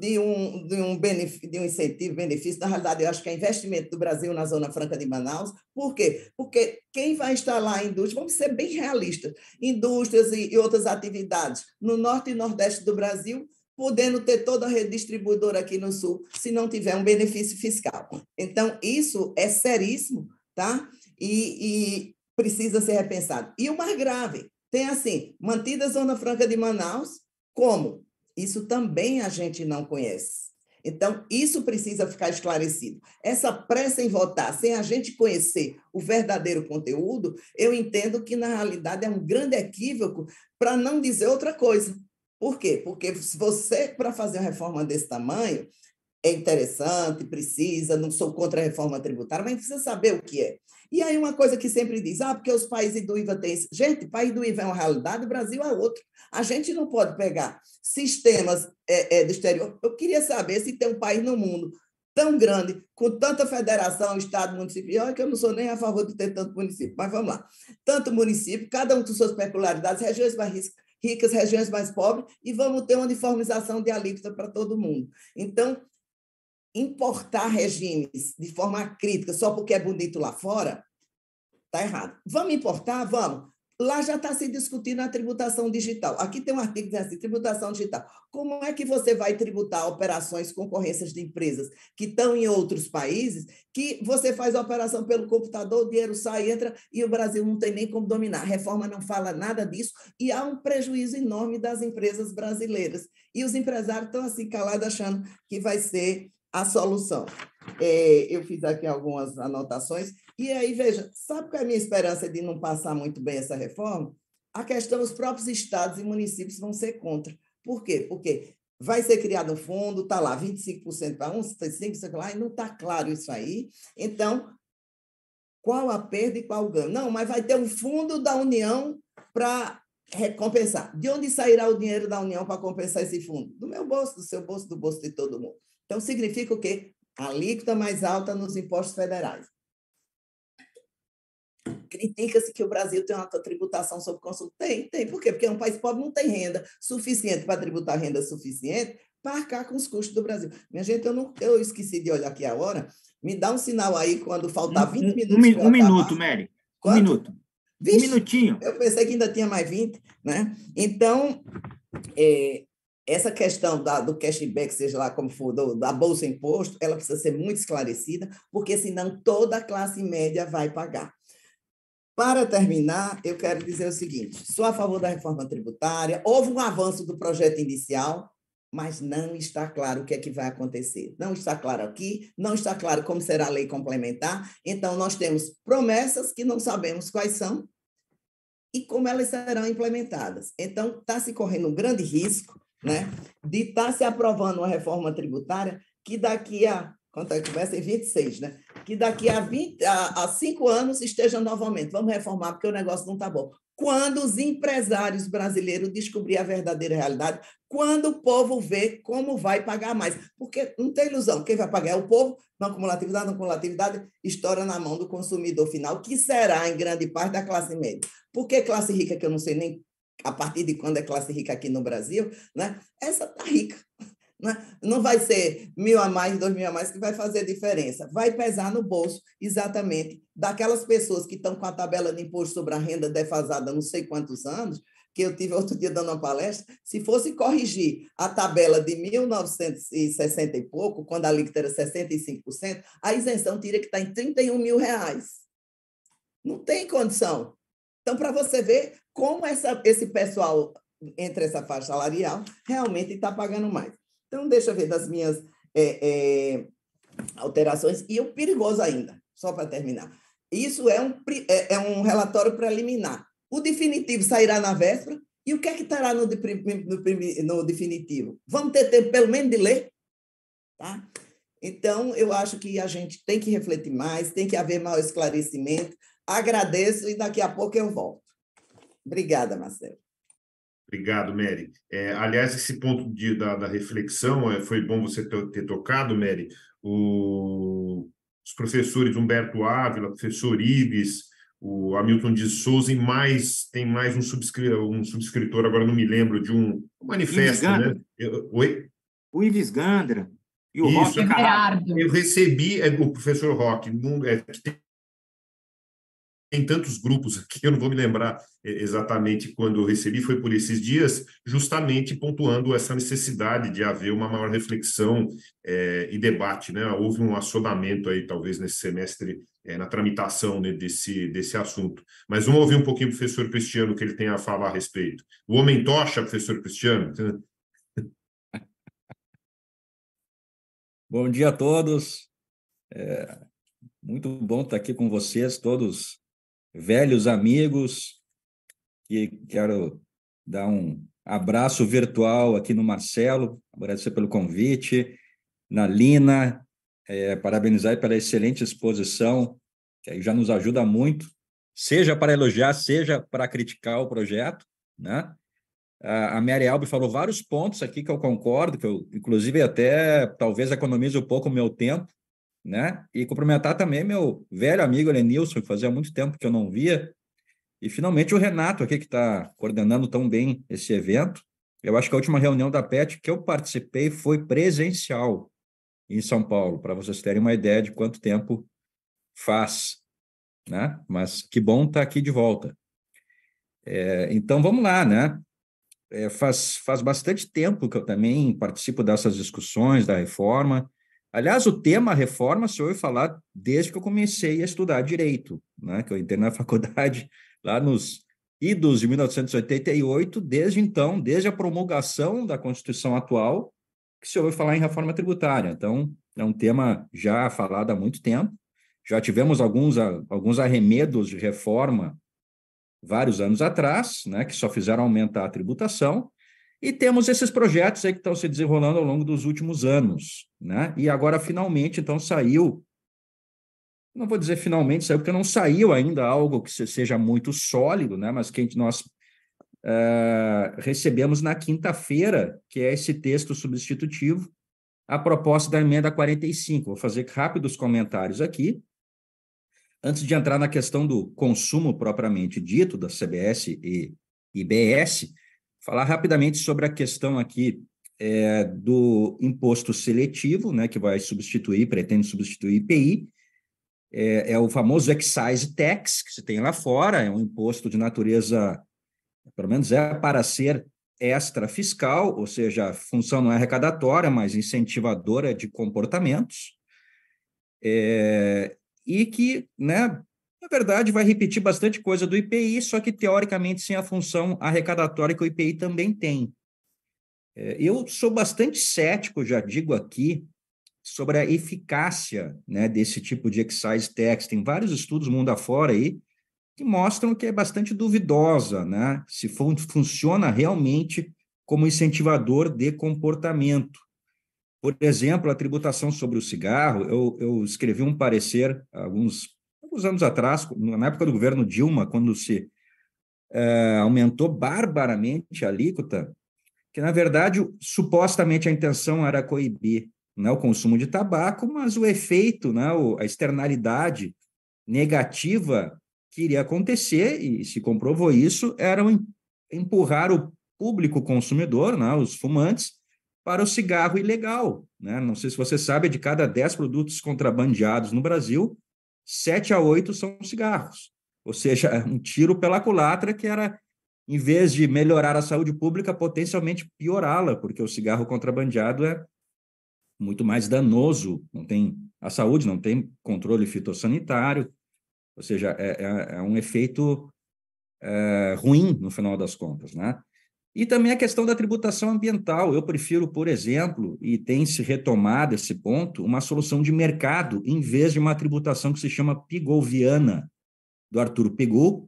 incentivo, benefício, na realidade, eu acho que é investimento do Brasil na Zona Franca de Manaus. Por quê? Porque quem vai instalar a indústria, vamos ser bem realistas, indústrias e outras atividades no norte e nordeste do Brasil, podendo ter toda a rede distribuidora aqui no sul, se não tiver um benefício fiscal. Então, isso é seríssimo, tá? E precisa ser repensado. E o mais grave, tem assim, mantida a Zona Franca de Manaus, como? Isso também a gente não conhece. Então, isso precisa ficar esclarecido. Essa pressa em votar, sem a gente conhecer o verdadeiro conteúdo, eu entendo que, na realidade, é um grande equívoco, para não dizer outra coisa. Por quê? Porque se você, para fazer uma reforma desse tamanho, é interessante, precisa, não sou contra a reforma tributária, mas precisa saber o que é. E aí uma coisa que sempre diz, porque os países do IVA têm isso. Gente, país do IVA é uma realidade, o Brasil é outro. A gente não pode pegar sistemas do exterior. Eu queria saber se tem um país no mundo tão grande, com tanta federação, estado, município, e olha que eu não sou nem a favor de ter tanto município, mas vamos lá. Tanto município, cada um com suas peculiaridades, regiões mais ricas, regiões mais pobres, e vamos ter uma uniformização de alíquota para todo mundo. Então, importar regimes de forma crítica só porque é bonito lá fora, está errado. Vamos importar? Vamos. lá já está se discutindo a tributação digital. Aqui tem um artigo que diz assim, tributação digital. Como é que você vai tributar operações, concorrências de empresas que estão em outros países, que você faz a operação pelo computador, o dinheiro sai, entra, e o Brasil não tem nem como dominar. A reforma não fala nada disso, e há um prejuízo enorme das empresas brasileiras. E os empresários estão assim calados, achando que vai ser a solução. Eu fiz aqui algumas anotações, e aí, veja, sabe qual é a minha esperança de não passar muito bem essa reforma? A questão, os próprios estados e municípios vão ser contra. Por quê? Porque vai ser criado um fundo, está lá 25% para um, 35% lá, e não está claro isso aí. Então, qual a perda e qual o ganho? Não, mas vai ter um fundo da União para recompensar. De onde sairá o dinheiro da União para compensar esse fundo? Do meu bolso, do seu bolso, do bolso de todo mundo. Então, significa o quê? A alíquota mais alta nos impostos federais. Critica-se que o Brasil tem uma tributação sobre consumo. Tem. Por quê? Porque um país pobre não tem renda suficiente para tributar renda suficiente para arcar com os custos do Brasil. Minha gente, eu esqueci de olhar aqui a hora. Me dá um sinal aí quando faltar 20 minutos para um minuto, Mary. Quanto? Um minuto. Vixe, um minutinho. Eu pensei que ainda tinha mais 20, né? Então, essa questão do cashback, seja lá como for, da Bolsa Imposto, ela precisa ser muito esclarecida, porque senão toda a classe média vai pagar. Para terminar, eu quero dizer o seguinte, sou a favor da reforma tributária, houve um avanço do projeto inicial, mas não está claro o que é que vai acontecer. Não está claro aqui, não está claro como será a lei complementar, então nós temos promessas que não sabemos quais são e como elas serão implementadas. Então, está se correndo um grande risco, né, de estar se aprovando uma reforma tributária que daqui a... Quanto é que começa? Em 26, né? Que daqui a 5 anos esteja novamente. Vamos reformar, porque o negócio não está bom. Quando os empresários brasileiros descobrir a verdadeira realidade, quando o povo vê como vai pagar mais. Porque não tem ilusão, quem vai pagar é o povo, não acumulatividade estoura na mão do consumidor final, que será, em grande parte, da classe média. Por que classe rica, que eu não sei nem a partir de quando é classe rica aqui no Brasil, né? Essa está rica. Não vai ser 1.000 a mais, 2.000 a mais que vai fazer diferença. Vai pesar no bolso, exatamente, daquelas pessoas que estão com a tabela de imposto sobre a renda defasada há não sei quantos anos, que eu tive outro dia dando uma palestra, se fosse corrigir a tabela de 1960 e pouco, quando a alíquota era 65%, a isenção teria que estar em R$31 mil. Não tem condição. Então, para você ver como esse pessoal, entre essa faixa salarial, realmente está pagando mais. Então, deixa eu ver das minhas alterações. E o perigoso ainda, só para terminar. Isso é um relatório preliminar. O definitivo sairá na véspera. E o que é que estará no definitivo? Vamos ter tempo, pelo menos, de ler? Tá? Então, eu acho que a gente tem que refletir mais, tem que haver maior esclarecimento. Agradeço e daqui a pouco eu volto. Obrigada, Marcelo. Obrigado, Mary. Aliás, esse ponto da reflexão, foi bom você ter tocado, Mary. Os professores Humberto Ávila, professor Ives, o Hamilton de Souza, tem mais um subscritor, agora não me lembro, de um manifesto, né? Oi? O Ives Gandra e o Isso, Roque Carrado. Eu recebi o professor Roque, tem tantos grupos aqui, eu não vou me lembrar exatamente quando eu recebi, foi por esses dias, justamente pontuando essa necessidade de haver uma maior reflexão e debate, né? Houve um assodamento aí, talvez, nesse semestre, na tramitação, né, desse assunto. Mas vamos ouvir um pouquinho o professor Cristiano, o que ele tem a falar a respeito. O homem tocha, professor Cristiano. Bom dia a todos. Muito bom estar aqui com vocês, todos velhos amigos, e quero dar um abraço virtual aqui no Marcelo, agradecer pelo convite, na Lina, parabenizar pela excelente exposição, que aí já nos ajuda muito, seja para elogiar, seja para criticar o projeto, né? A Mary Albi falou vários pontos aqui que eu concordo, que eu, inclusive, até talvez economize um pouco o meu tempo, né? E cumprimentar também meu velho amigo Elenilson, que fazia muito tempo que eu não via, e finalmente o Renato aqui, que está coordenando tão bem esse evento. Eu acho que a última reunião da PET que eu participei foi presencial em São Paulo, para vocês terem uma ideia de quanto tempo faz, né? Mas que bom estar aqui de volta. Então, vamos lá, né? Faz bastante tempo que eu também participo dessas discussões da reforma. Aliás, o tema reforma se ouve falar desde que eu comecei a estudar direito, né? Que eu entrei na faculdade lá nos idos de 1988. Desde então, desde a promulgação da Constituição atual, que se ouve falar em reforma tributária. Então, é um tema já falado há muito tempo. Já tivemos alguns arremedos de reforma vários anos atrás, né, que só fizeram aumentar a tributação, e temos esses projetos aí que estão se desenrolando ao longo dos últimos anos, né? E agora, finalmente, então, saiu, não vou dizer finalmente saiu, porque não saiu ainda algo que seja muito sólido, né? Mas que nós recebemos na quinta-feira, que é esse texto substitutivo, a proposta da emenda 45. Vou fazer rápidos comentários aqui. Antes de entrar na questão do consumo propriamente dito, da CBS e IBS, falar rapidamente sobre a questão aqui do imposto seletivo, né, que pretende substituir IPI, é o famoso excise tax, que se tem lá fora, é um imposto de natureza, pelo menos para ser extrafiscal, ou seja, a função não é arrecadatória, mas incentivadora de comportamentos, e que, né, na verdade, vai repetir bastante coisa do IPI, só que, teoricamente, sem a função arrecadatória que o IPI também tem. Eu sou bastante cético, já digo aqui, sobre a eficácia, né, desse tipo de excise tax. Tem vários estudos mundo afora aí que mostram que é bastante duvidosa, né, se funciona realmente como incentivador de comportamento. Por exemplo, a tributação sobre o cigarro, eu escrevi um parecer alguns anos atrás, na época do governo Dilma, quando se aumentou barbaramente a alíquota, que, na verdade, supostamente a intenção era coibir, né, o consumo de tabaco, mas o efeito, né, a externalidade negativa que iria acontecer, e se comprovou isso, era empurrar o público consumidor, né, os fumantes, para o cigarro ilegal, né? Não sei se você sabe, de cada 10 produtos contrabandeados no Brasil, 7 a 8 são cigarros. Ou seja, um tiro pela culatra que era, em vez de melhorar a saúde pública, potencialmente piorá-la, porque o cigarro contrabandeado é muito mais danoso, não tem a saúde, não tem controle fitossanitário, ou seja, é um efeito ruim, no final das contas, né? E também a questão da tributação ambiental. Eu prefiro, por exemplo, e tem se retomado esse ponto, uma solução de mercado, em vez de uma tributação que se chama pigoviana, do Arthur Pigou,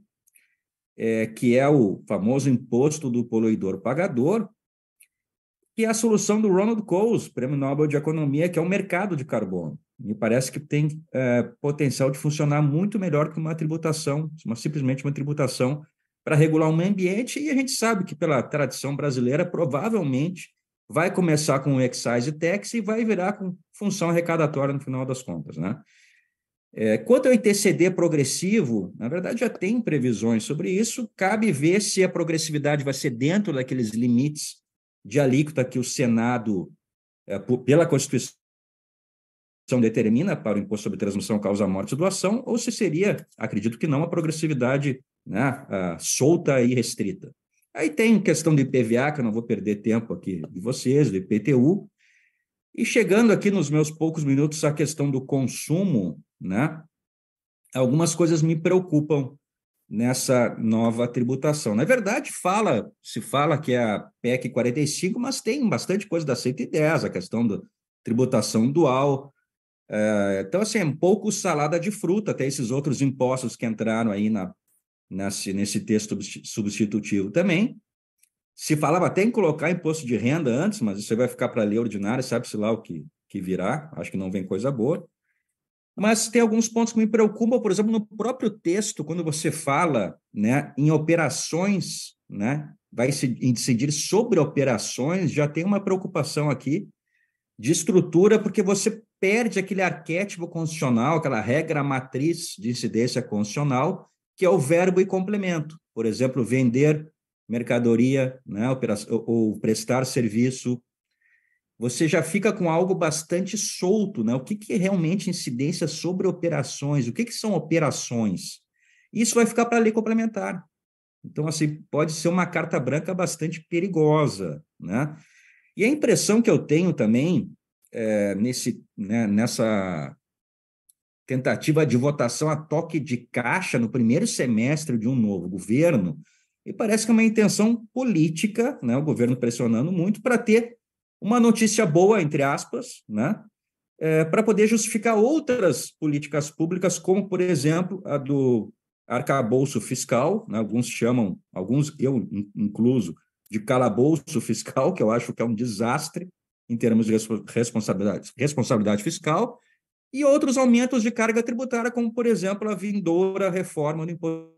que é o famoso imposto do poluidor pagador, que é a solução do Ronald Coase, Prêmio Nobel de Economia, que é o mercado de carbono. Me parece que tem potencial de funcionar muito melhor que uma tributação, simplesmente uma tributação para regular o meio ambiente, e a gente sabe que, pela tradição brasileira, provavelmente vai começar com o excise tax e vai virar com função arrecadatória no final das contas, né? Quanto ao ITCD progressivo, na verdade já tem previsões sobre isso, cabe ver se a progressividade vai ser dentro daqueles limites de alíquota que o Senado, pela Constituição, determina para o imposto sobre transmissão, causa, morte e doação, ou se seria, acredito que não, a progressividade, né, solta e restrita. Aí tem questão do IPVA, que eu não vou perder tempo aqui de vocês, do IPTU, e chegando aqui nos meus poucos minutos à questão do consumo, né, algumas coisas me preocupam nessa nova tributação. Na verdade, se fala que é a PEC 45, mas tem bastante coisa da 110, a questão da tributação dual. Então, assim, é um pouco salada de fruta, até esses outros impostos que entraram aí nesse texto substitutivo também. Se falava até em colocar imposto de renda antes, mas isso aí vai ficar para a lei ordinária, sabe-se lá o que virá, acho que não vem coisa boa. Mas tem alguns pontos que me preocupam, por exemplo, no próprio texto, quando você fala, né, em operações, né, vai se incidir sobre operações, já tem uma preocupação aqui de estrutura, porque você perde aquele arquétipo constitucional, aquela regra matriz de incidência constitucional, que é o verbo e complemento. Por exemplo, vender mercadoria, né, ou prestar serviço. Você já fica com algo bastante solto, né? O que é realmente incidência sobre operações? O que são operações? Isso vai ficar para a lei complementar. Então, assim, pode ser uma carta branca bastante perigosa, né? E a impressão que eu tenho também, nessa tentativa de votação a toque de caixa no primeiro semestre de um novo governo, e parece que é uma intenção política, né? O governo pressionando muito para ter uma notícia boa, entre aspas, né? Para poder justificar outras políticas públicas, como, por exemplo, a do arcabouço fiscal, né? Alguns, eu incluso, de calabouço fiscal, que eu acho que é um desastre em termos de responsabilidade fiscal, e outros aumentos de carga tributária, como, por exemplo, a vindoura reforma do imposto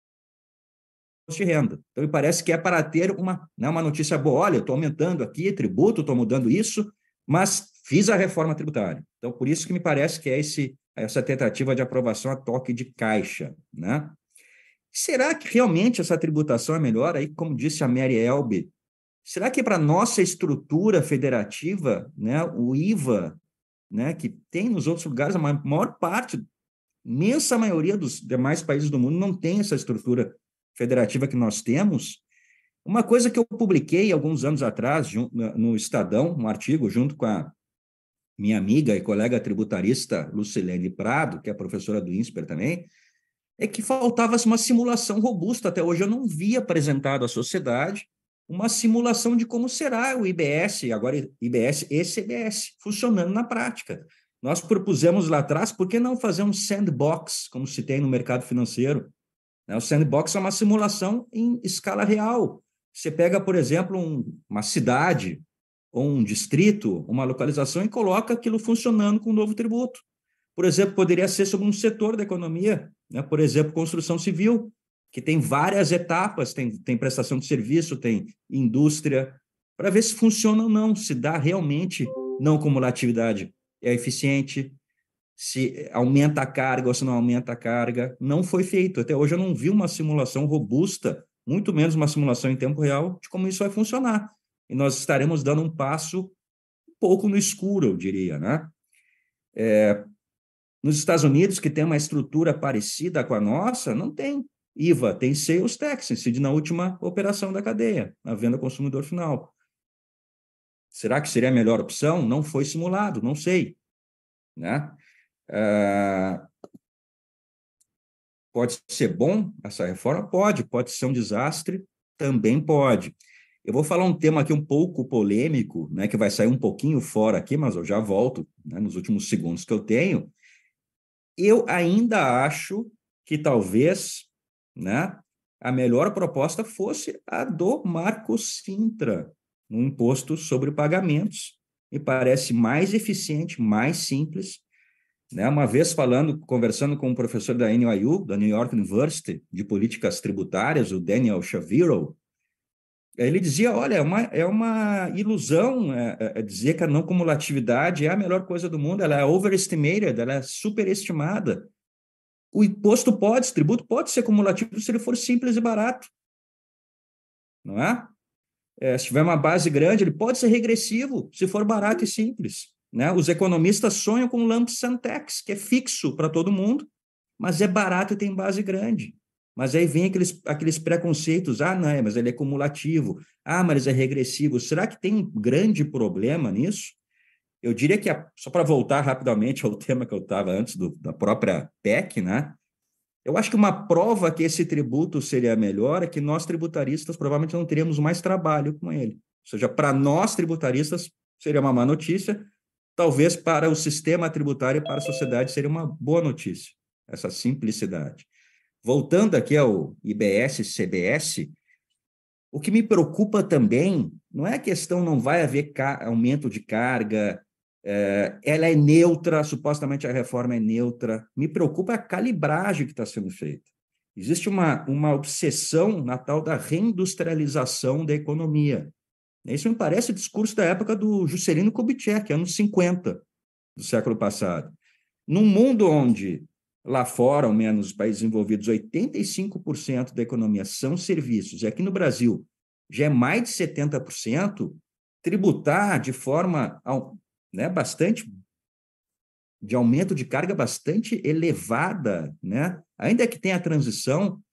de renda. Então, me parece que é para ter uma notícia boa. Olha, estou aumentando aqui tributo, estou mudando isso, mas fiz a reforma tributária. Então, por isso que me parece que é essa tentativa de aprovação a toque de caixa, né? Será que realmente essa tributação é melhor? Aí, como disse a Mary Elbe, será que para a nossa estrutura federativa, né, o IVA, né, que tem nos outros lugares, a maior parte, imensa maioria dos demais países do mundo não tem essa estrutura federativa que nós temos? Uma coisa que eu publiquei alguns anos atrás no Estadão, um artigo junto com a minha amiga e colega tributarista Lucilene Prado, que é professora do INSPER também, é que faltava uma simulação robusta. Até hoje eu não vi apresentado à sociedade uma simulação de como será o IBS, agora IBS e CBS, funcionando na prática. Nós propusemos lá atrás, por que não fazer um sandbox, como se tem no mercado financeiro? O sandbox é uma simulação em escala real. Você pega, por exemplo, uma cidade, ou um distrito, uma localização, e coloca aquilo funcionando com um novo tributo. Por exemplo, poderia ser sobre um setor da economia, né? Por exemplo, construção civil, que tem várias etapas, tem prestação de serviço, tem indústria, para ver se funciona ou não, se dá realmente não cumulatividade, é eficiente, se aumenta a carga ou se não aumenta a carga. Não foi feito. Até hoje eu não vi uma simulação robusta, muito menos uma simulação em tempo real, de como isso vai funcionar. E nós estaremos dando um passo um pouco no escuro, eu diria, né? Nos Estados Unidos, que tem uma estrutura parecida com a nossa, não tem IVA, tem sales tax, incide na última operação da cadeia, na venda ao consumidor final. Será que seria a melhor opção? Não foi simulado, não sei, né? Pode ser bom essa reforma? Pode ser um desastre, também pode. Eu vou falar um tema aqui um pouco polêmico, né, que vai sair um pouquinho fora aqui, mas eu já volto, né, nos últimos segundos que eu tenho. Eu ainda acho que talvez, né, a melhor proposta fosse a do Marco Sintra, um imposto sobre pagamentos. Me parece mais eficiente, mais simples, né? Uma vez conversando com um professor da NYU, da New York University, de políticas tributárias, o Daniel Shaviro, ele dizia, olha, é uma ilusão dizer que a não cumulatividade é a melhor coisa do mundo, ela é overestimated, ela é superestimada. O tributo pode ser cumulativo se ele for simples e barato, não é? Se tiver uma base grande, ele pode ser regressivo se for barato e simples, né? Os economistas sonham com lump sum tax, que é fixo para todo mundo, mas é barato e tem base grande. Mas aí vem aqueles preconceitos, não, mas ele é cumulativo, mas é regressivo. Será que tem um grande problema nisso? Eu diria que, só para voltar rapidamente ao tema que eu estava antes da própria PEC, né? Eu acho que uma prova que esse tributo seria melhor é que nós tributaristas provavelmente não teríamos mais trabalho com ele. Ou seja, para nós tributaristas seria uma má notícia, talvez para o sistema tributário e para a sociedade seria uma boa notícia, essa simplicidade. Voltando aqui ao IBS-CBS, o que me preocupa também não é a questão, não vai haver aumento de carga, ela é neutra, supostamente a reforma é neutra. Me preocupa a calibragem que está sendo feita. Existe uma obsessão na tal da reindustrialização da economia. Isso me parece o discurso da época do Juscelino Kubitschek, anos 50 do século passado. Num mundo onde, lá fora, ao menos os países desenvolvidos, 85% da economia são serviços, e aqui no Brasil já é mais de 70%, tributar de forma, né, bastante, de aumento de carga bastante elevada, né? Ainda que tenha a transição,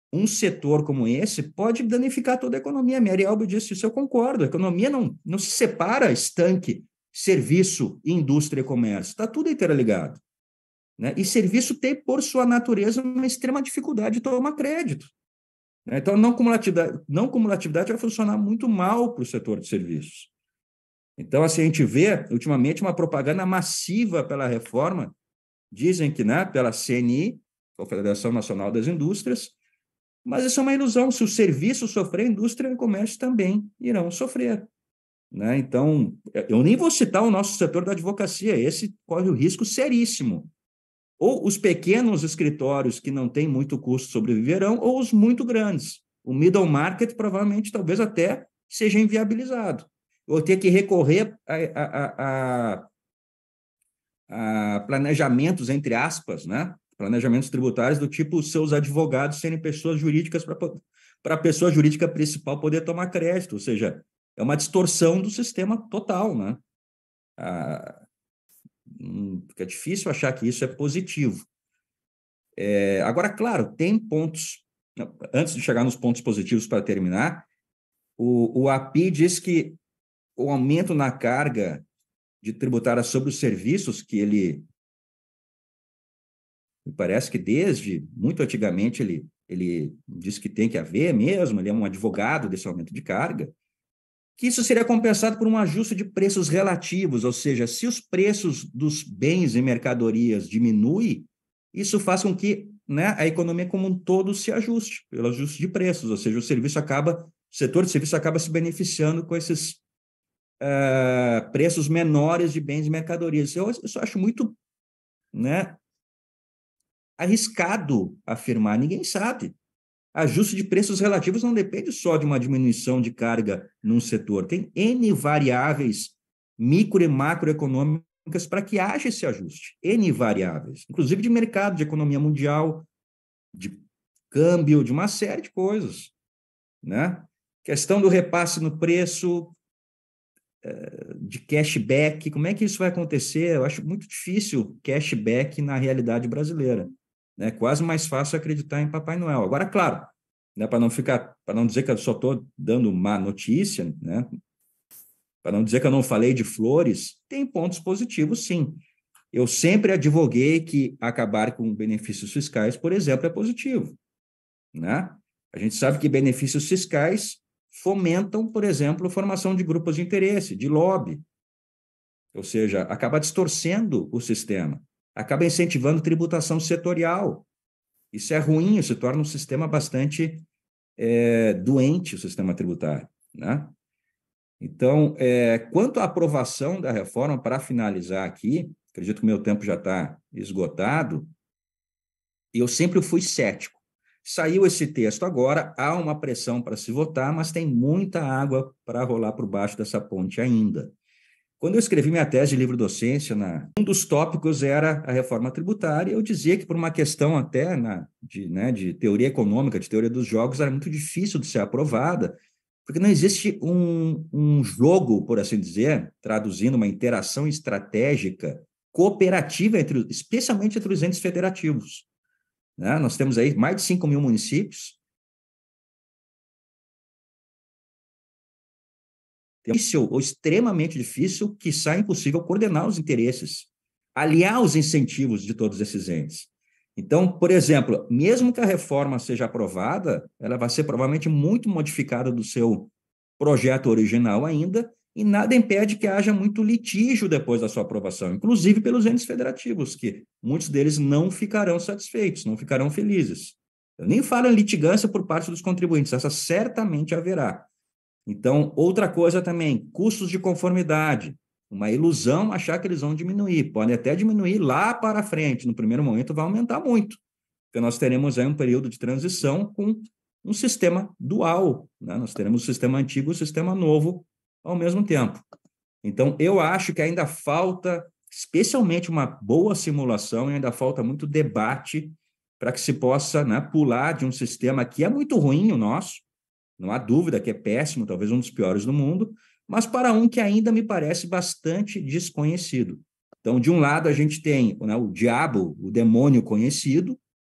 um setor como esse pode danificar toda a economia. A Mary Alba disse isso, eu concordo. A economia não se separa estanque, serviço, indústria e comércio. Está tudo interligado. Né? E serviço tem, por sua natureza, uma extrema dificuldade de tomar crédito. Né? Então, não cumulatividade vai funcionar muito mal para o setor de serviços. Então, assim, a gente vê, ultimamente, uma propaganda massiva pela reforma, dizem que, né, pela CNI, Confederação Nacional das Indústrias, mas isso é uma ilusão. Se o serviço sofrer, a indústria e o comércio também irão sofrer. Né? Então, eu nem vou citar o nosso setor da advocacia, esse corre o risco seríssimo. Ou os pequenos escritórios que não têm muito custo sobreviverão, ou os muito grandes. O middle market provavelmente, talvez até, seja inviabilizado. Ou ter que recorrer a planejamentos, entre aspas, né? Planejamentos tributários do tipo seus advogados serem pessoas jurídicas para a pessoa jurídica principal poder tomar crédito, ou seja, é uma distorção do sistema total, né? Fica difícil achar que isso é positivo. Agora, claro, tem pontos, antes de chegar nos pontos positivos para terminar, o API diz que o aumento na carga de tributária sobre os serviços, que ele me parece que desde muito antigamente ele diz que tem que haver mesmo, ele é um advogado desse aumento de carga, que isso seria compensado por um ajuste de preços relativos, ou seja, se os preços dos bens e mercadorias diminuem, isso faz com que, né, a economia como um todo se ajuste, pelo ajuste de preços, ou seja, o setor de serviço acaba se beneficiando com esses preços menores de bens e mercadorias. Eu acho muito, né, arriscado afirmar, ninguém sabe. Ajuste de preços relativos não depende só de uma diminuição de carga num setor, tem N variáveis micro e macroeconômicas para que haja esse ajuste, N variáveis, inclusive de mercado, de economia mundial, de câmbio, de uma série de coisas, né? Questão do repasse no preço, de cashback, como é que isso vai acontecer? Eu acho muito difícil cashback na realidade brasileira. É quase mais fácil acreditar em Papai Noel. Agora, claro, né, para não dizer que eu só estou dando má notícia, né, para não dizer que eu não falei de flores, tem pontos positivos, sim. Eu sempre advoguei que acabar com benefícios fiscais, por exemplo, é positivo. Né? A gente sabe que benefícios fiscais fomentam, por exemplo, a formação de grupos de interesse, de lobby. Ou seja, acaba distorcendo o sistema, acaba incentivando tributação setorial. Isso é ruim, se torna um sistema bastante doente, o sistema tributário. Né? Então, quanto à aprovação da reforma, para finalizar aqui, acredito que o meu tempo já está esgotado, eu sempre fui cético. Saiu esse texto agora, há uma pressão para se votar, mas tem muita água para rolar por baixo dessa ponte ainda. Quando eu escrevi minha tese de livre-docência, um dos tópicos era a reforma tributária, eu dizia que por uma questão até de teoria econômica, de teoria dos jogos, era muito difícil de ser aprovada, porque não existe um jogo, por assim dizer, traduzindo uma interação estratégica cooperativa, especialmente entre os entes federativos. Né? Nós temos aí mais de 5 mil municípios. É difícil, ou extremamente difícil, quiçá impossível, coordenar os interesses, aliar os incentivos de todos esses entes. Então, por exemplo, mesmo que a reforma seja aprovada, ela vai ser provavelmente muito modificada do seu projeto original ainda, e nada impede que haja muito litígio depois da sua aprovação, inclusive pelos entes federativos, que muitos deles não ficarão satisfeitos, não ficarão felizes. Eu nem falo em litigância por parte dos contribuintes, essa certamente haverá. Então, outra coisa também, custos de conformidade. Uma ilusão achar que eles vão diminuir. Podem até diminuir lá para frente. No primeiro momento vai aumentar muito, porque nós teremos aí um período de transição com um sistema dual. Né? Nós teremos o sistema antigo e o sistema novo ao mesmo tempo. Então, eu acho que ainda falta, especialmente uma boa simulação, e ainda falta muito debate para que se possa, né, pular de um sistema que é muito ruim, o nosso, não há dúvida que é péssimo, talvez um dos piores do mundo, mas para um que ainda me parece bastante desconhecido. Então, de um lado, a gente tem, né, o diabo, o demônio conhecido,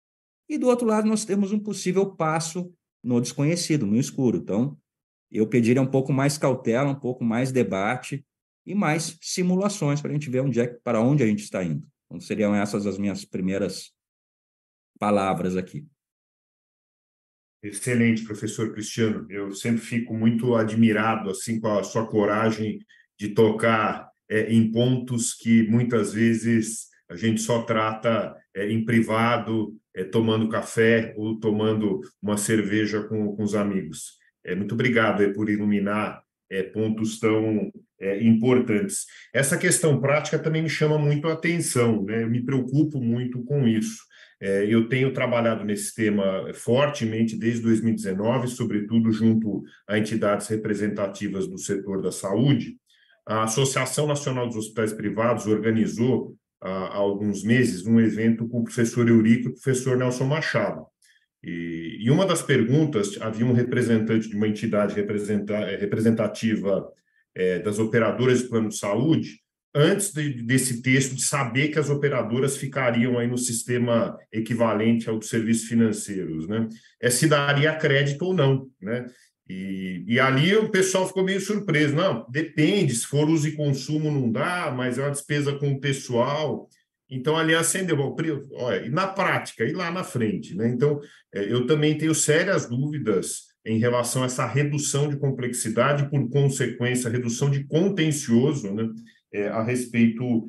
e do outro lado nós temos um possível passo no desconhecido, no escuro. Então, eu pediria um pouco mais cautela, um pouco mais debate e mais simulações para a gente ver para onde a gente está indo. Então, seriam essas as minhas primeiras palavras aqui. Excelente, professor Cristiano. Eu sempre fico muito admirado assim, com a sua coragem de tocar em pontos que muitas vezes a gente só trata em privado, tomando café ou tomando uma cerveja com os amigos. Muito obrigado por iluminar pontos tão importantes. Essa questão prática também me chama muito a atenção, né? Eu me preocupo muito com isso. Eu tenho trabalhado nesse tema fortemente desde 2019, sobretudo junto a entidades representativas do setor da saúde. A Associação Nacional dos Hospitais Privados organizou, há alguns meses, um evento com o professor Eurico e o professor Nelson Machado. E uma das perguntas, havia um representante de uma entidade representativa das operadoras de plano de saúde, antes desse texto, de saber que as operadoras ficariam aí no sistema equivalente ao dos serviços financeiros, né? Se daria crédito ou não, né? E ali o pessoal ficou meio surpreso. Não, depende, se for uso e consumo não dá, mas é uma despesa com o pessoal. Então, ali acendeu. Olha, e na prática, e lá na frente, né? Então, eu também tenho sérias dúvidas em relação a essa redução de complexidade, por consequência, redução de contencioso, né? A respeito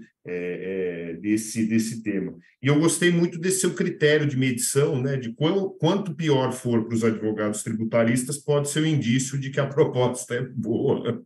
desse tema. E eu gostei muito desse seu critério de medição, né, de quanto pior for para os advogados tributaristas, pode ser um indício de que a proposta é boa.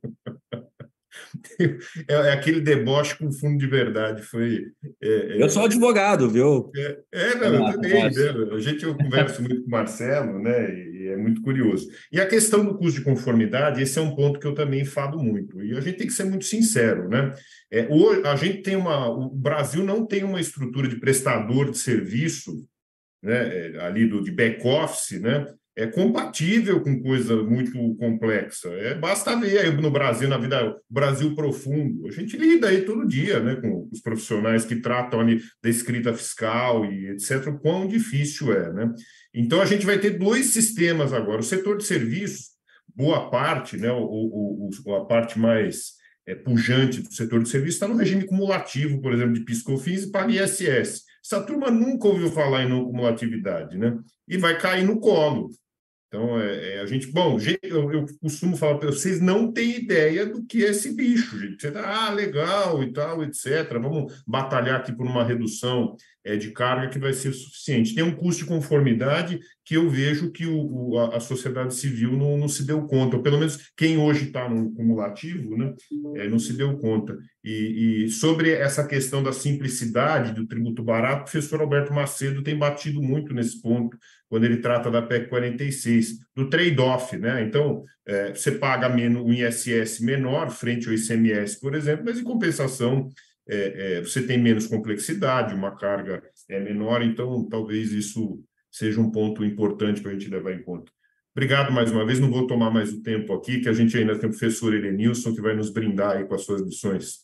Aquele deboche com fundo de verdade. Eu sou advogado, viu? Não, eu também, né? Eu converso muito com o Marcelo, né? E é muito curioso. E a questão do custo de conformidade, esse é um ponto que eu também falo muito. E a gente tem que ser muito sincero, né? Hoje, a gente tem o Brasil não tem uma estrutura de prestador de serviço, né? Ali de back-office, né? Compatível com coisa muito complexa. Basta ver aí no Brasil, na vida, Brasil profundo. A gente lida aí todo dia, né, com os profissionais que tratam ali da escrita fiscal e etc., o quão difícil é, né? Então, a gente vai ter dois sistemas agora. O setor de serviços, boa parte, né, a parte mais pujante do setor de serviços está no regime cumulativo, por exemplo, de PIS/COFINS e paga ISS. Essa turma nunca ouviu falar em não cumulatividade, né? E vai cair no colo. Então, a gente... Bom, eu costumo falar para vocês, não têm ideia do que é esse bicho, gente. Você tá, legal e tal, etc. Vamos batalhar aqui por uma redução de carga que vai ser suficiente. Tem um custo de conformidade que eu vejo que a sociedade civil não se deu conta, ou pelo menos quem hoje está no cumulativo, né, não se deu conta. E sobre essa questão da simplicidade do tributo barato, o professor Alberto Macedo tem batido muito nesse ponto, quando ele trata da PEC 46, do trade-off, né? Então, você paga um ISS menor frente ao ICMS, por exemplo, mas, em compensação, você tem menos complexidade, uma carga menor, então, talvez isso seja um ponto importante para a gente levar em conta. Obrigado mais uma vez, não vou tomar mais o tempo aqui, que a gente ainda tem o professor Helenilson, que vai nos brindar aí com as suas lições.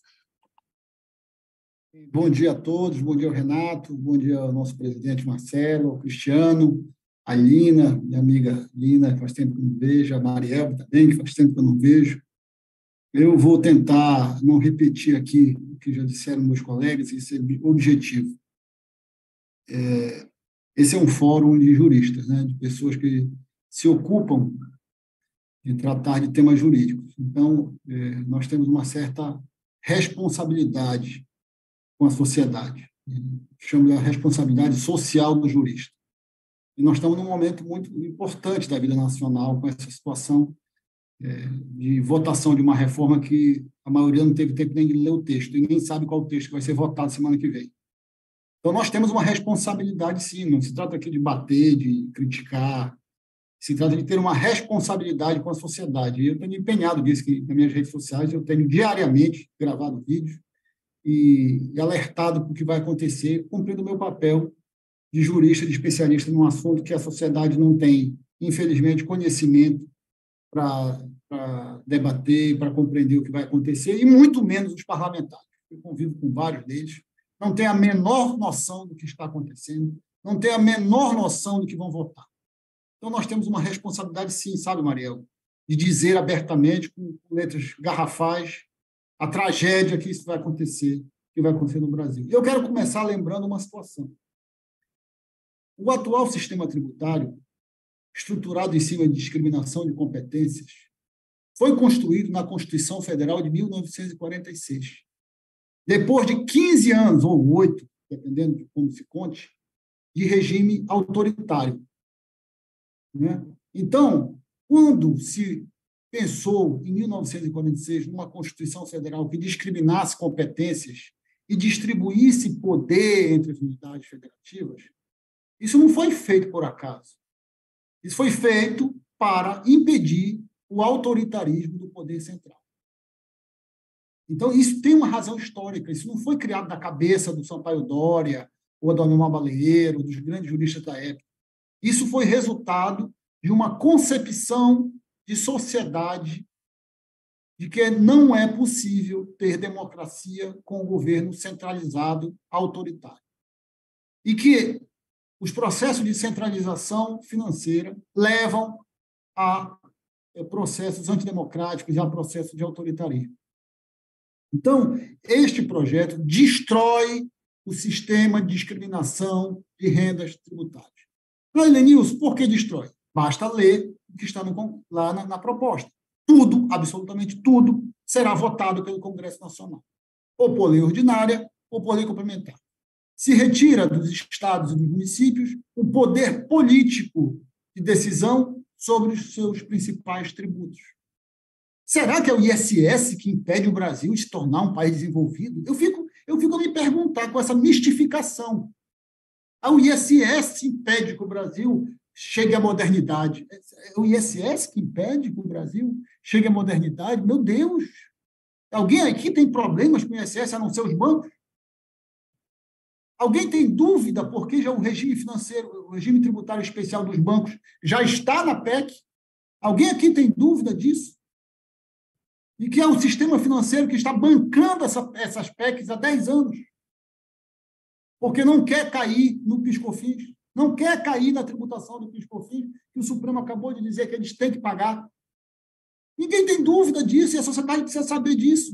Bom dia a todos, bom dia ao Renato, bom dia ao nosso presidente Marcelo, ao Cristiano, a Lina, minha amiga Lina, que faz tempo que eu não vejo, a Mariel também, que faz tempo que eu não vejo. Eu vou tentar não repetir aqui o que já disseram meus colegas, esse é o objetivo. Esse é um fórum de juristas, né, de pessoas que se ocupam de tratar de temas jurídicos. Então, nós temos uma certa responsabilidade com a sociedade. Chamo de responsabilidade social do jurista. E nós estamos num momento muito importante da vida nacional, com essa situação de votação de uma reforma que a maioria não teve tempo nem de ler o texto e nem sabe qual o texto que vai ser votado semana que vem. Então, nós temos uma responsabilidade, sim. Não se trata aqui de bater, de criticar. Se trata de ter uma responsabilidade com a sociedade. E eu tenho empenhado nisso, que nas minhas redes sociais eu tenho diariamente gravado vídeos e alertado para o que vai acontecer, cumprindo o meu papel de jurista, de especialista num assunto que a sociedade não tem, infelizmente, conhecimento para debater, para compreender o que vai acontecer, e muito menos os parlamentares. Eu convivo com vários deles, não têm a menor noção do que está acontecendo, não têm a menor noção do que vão votar. Então, nós temos uma responsabilidade, sim, sabe, Mariel, de dizer abertamente, com letras garrafais, a tragédia que isso vai acontecer, que vai acontecer no Brasil. Eu quero começar lembrando uma situação. O atual sistema tributário, estruturado em cima de discriminação de competências, foi construído na Constituição Federal de 1946. Depois de 15 anos, ou 8, dependendo de como se conte, de regime autoritário. Né? Então, quando se pensou, em 1946, numa Constituição Federal que discriminasse competências e distribuísse poder entre as unidades federativas, isso não foi feito por acaso. Isso foi feito para impedir o autoritarismo do poder central. Então, isso tem uma razão histórica. Isso não foi criado da cabeça do Sampaio Dória ou do Anomar Baleiro, dos grandes juristas da época. Isso foi resultado de uma concepção de sociedade de que não é possível ter democracia com o governo centralizado autoritário. E que os processos de centralização financeira levam a processos antidemocráticos e a processos de autoritarismo. Então, este projeto destrói o sistema de discriminação de rendas tributárias. Mas, Lenilson, por que destrói? Basta ler o que está lá na proposta. Tudo, absolutamente tudo, será votado pelo Congresso Nacional. Ou por lei ordinária, ou por lei complementar. Se retira dos estados e dos municípios o poder político de decisão sobre os seus principais tributos. Será que é o ISS que impede o Brasil de se tornar um país desenvolvido? Eu fico a me perguntar com essa mistificação. O ISS impede que o Brasil chegue à modernidade. É o ISS que impede que o Brasil chegue à modernidade? Meu Deus! Alguém aqui tem problemas com o ISS a não ser os bancos? Alguém tem dúvida porque já o regime financeiro, o regime tributário especial dos bancos já está na PEC? Alguém aqui tem dúvida disso? E que é um sistema financeiro que está bancando essas PECs há 10 anos, porque não quer cair no PIS/COFINS, não quer cair na tributação do PIS/COFINS, que o Supremo acabou de dizer que eles têm que pagar. Ninguém tem dúvida disso, e a sociedade precisa saber disso.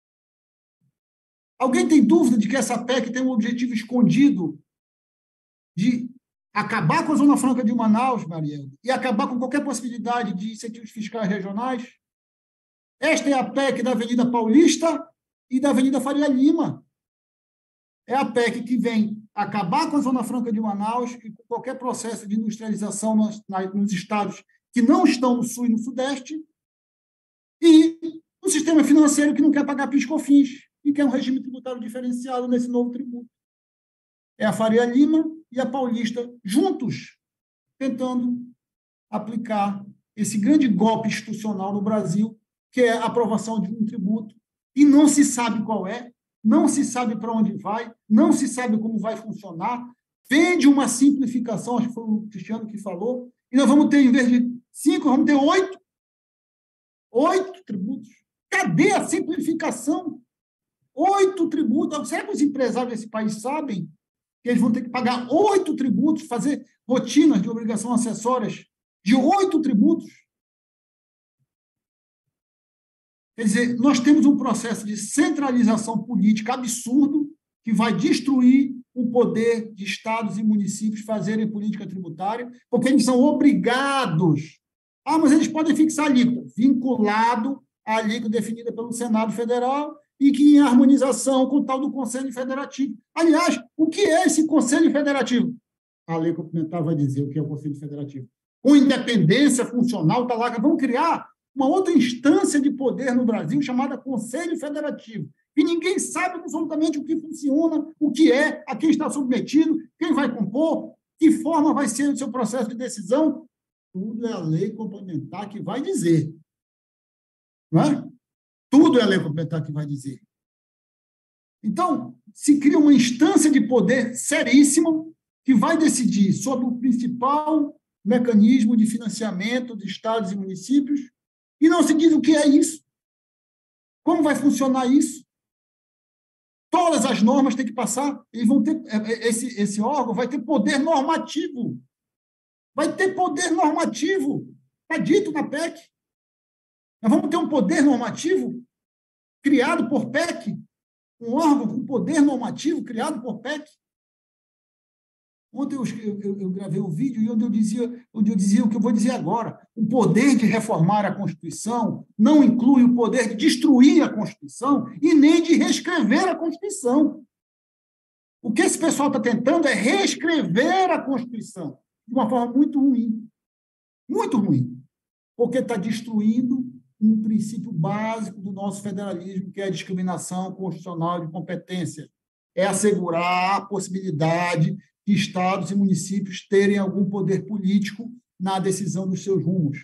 Alguém tem dúvida de que essa PEC tem um objetivo escondido de acabar com a Zona Franca de Manaus, Mariel, e acabar com qualquer possibilidade de incentivos fiscais regionais? Esta é a PEC da Avenida Paulista e da Avenida Faria Lima. É a PEC que vem acabar com a Zona Franca de Manaus e com qualquer processo de industrialização nos estados que não estão no Sul e no Sudeste, e um sistema financeiro que não quer pagar PIS/COFINS e quer um regime tributário diferenciado nesse novo tributo. É a Faria Lima e a Paulista juntos tentando aplicar esse grande golpe institucional no Brasil, que é a aprovação de um tributo, e não se sabe qual é, não se sabe para onde vai, não se sabe como vai funcionar, vende uma simplificação, acho que foi o Cristiano que falou, e nós vamos ter, em vez de 5, vamos ter 8. 8 tributos. Cadê a simplificação? 8 tributos. Será que os empresários desse país sabem que eles vão ter que pagar 8 tributos, fazer rotinas de obrigação acessórias de 8 tributos? Quer dizer, nós temos um processo de centralização política absurdo que vai destruir o poder de estados e municípios fazerem política tributária, porque eles são obrigados. Mas eles podem fixar a alíquota, vinculado à alíquota definida pelo Senado Federal e que em harmonização com o tal do Conselho Federativo. Aliás, o que é esse Conselho Federativo? A lei complementar vai dizer o que é o Conselho Federativo. Com independência funcional, está lá. Vamos criar uma outra instância de poder no Brasil chamada Conselho Federativo. E ninguém sabe absolutamente o que funciona, o que é, a quem está submetido, quem vai compor, que forma vai ser o seu processo de decisão. Tudo é a lei complementar que vai dizer. Não é? Tudo é a lei complementar que vai dizer. Então, se cria uma instância de poder seríssima que vai decidir sobre o principal mecanismo de financiamento de estados e municípios e não se diz o que é isso. Como vai funcionar isso? Todas as normas têm que passar, eles vão ter, esse órgão vai ter poder normativo. Vai ter poder normativo. Está dito na PEC. Nós vamos ter um poder normativo criado por PEC, um órgão com poder normativo criado por PEC. Ontem eu gravei um vídeo e onde eu dizia o que eu vou dizer agora. O poder de reformar a Constituição não inclui o poder de destruir a Constituição e nem de reescrever a Constituição. O que esse pessoal está tentando é reescrever a Constituição de uma forma muito ruim. Muito ruim. Porque está destruindo um princípio básico do nosso federalismo, que é a discriminação constitucional de competência. É assegurar a possibilidade de estados e municípios terem algum poder político na decisão dos seus rumos.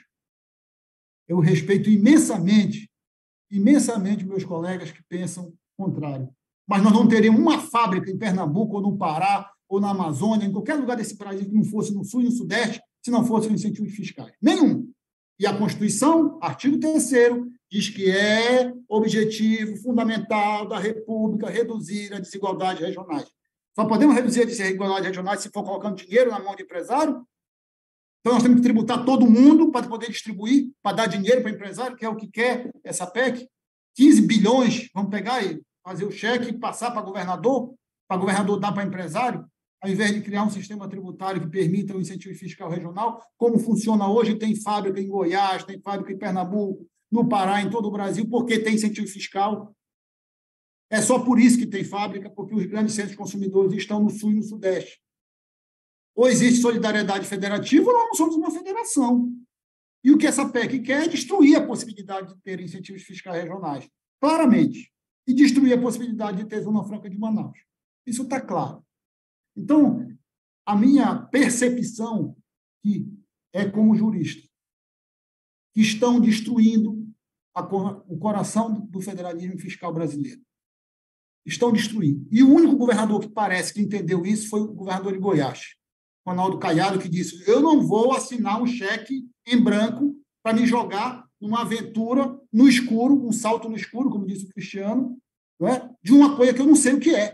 Eu respeito imensamente meus colegas que pensam o contrário. Mas nós não teríamos uma fábrica em Pernambuco, ou no Pará, ou na Amazônia, em qualquer lugar desse país que não fosse no Sul e no Sudeste, se não fossem incentivos fiscais. Nenhum. E a Constituição, artigo 3º, diz que é objetivo fundamental da República reduzir as desigualdades regionais. Só podemos reduzir as desigualdades regionais se for colocando dinheiro na mão de empresário? Então, nós temos que tributar todo mundo para poder distribuir, para dar dinheiro para o empresário, que é o que quer essa PEC. 15 bilhões, vamos pegar e fazer o cheque e passar para governador dar para empresário, ao invés de criar um sistema tributário que permita o incentivo fiscal regional, como funciona hoje, tem fábrica em Goiás, tem fábrica em Pernambuco, no Pará, em todo o Brasil, porque tem incentivo fiscal. É só por isso que tem fábrica, porque os grandes centros consumidores estão no Sul e no Sudeste. Ou existe solidariedade federativa, ou nós não somos uma federação. E o que essa PEC quer é destruir a possibilidade de ter incentivos fiscais regionais, claramente, e destruir a possibilidade de ter Zona Franca de Manaus. Isso está claro. Então, a minha percepção que é como jurista, que estão destruindo o coração do federalismo fiscal brasileiro. Estão destruindo. E o único governador que parece que entendeu isso foi o governador de Goiás, Ronaldo Caiado, que disse: eu não vou assinar um cheque em branco para me jogar numa aventura no escuro, um salto no escuro, como disse o Cristiano, não é? De uma coisa que eu não sei o que é.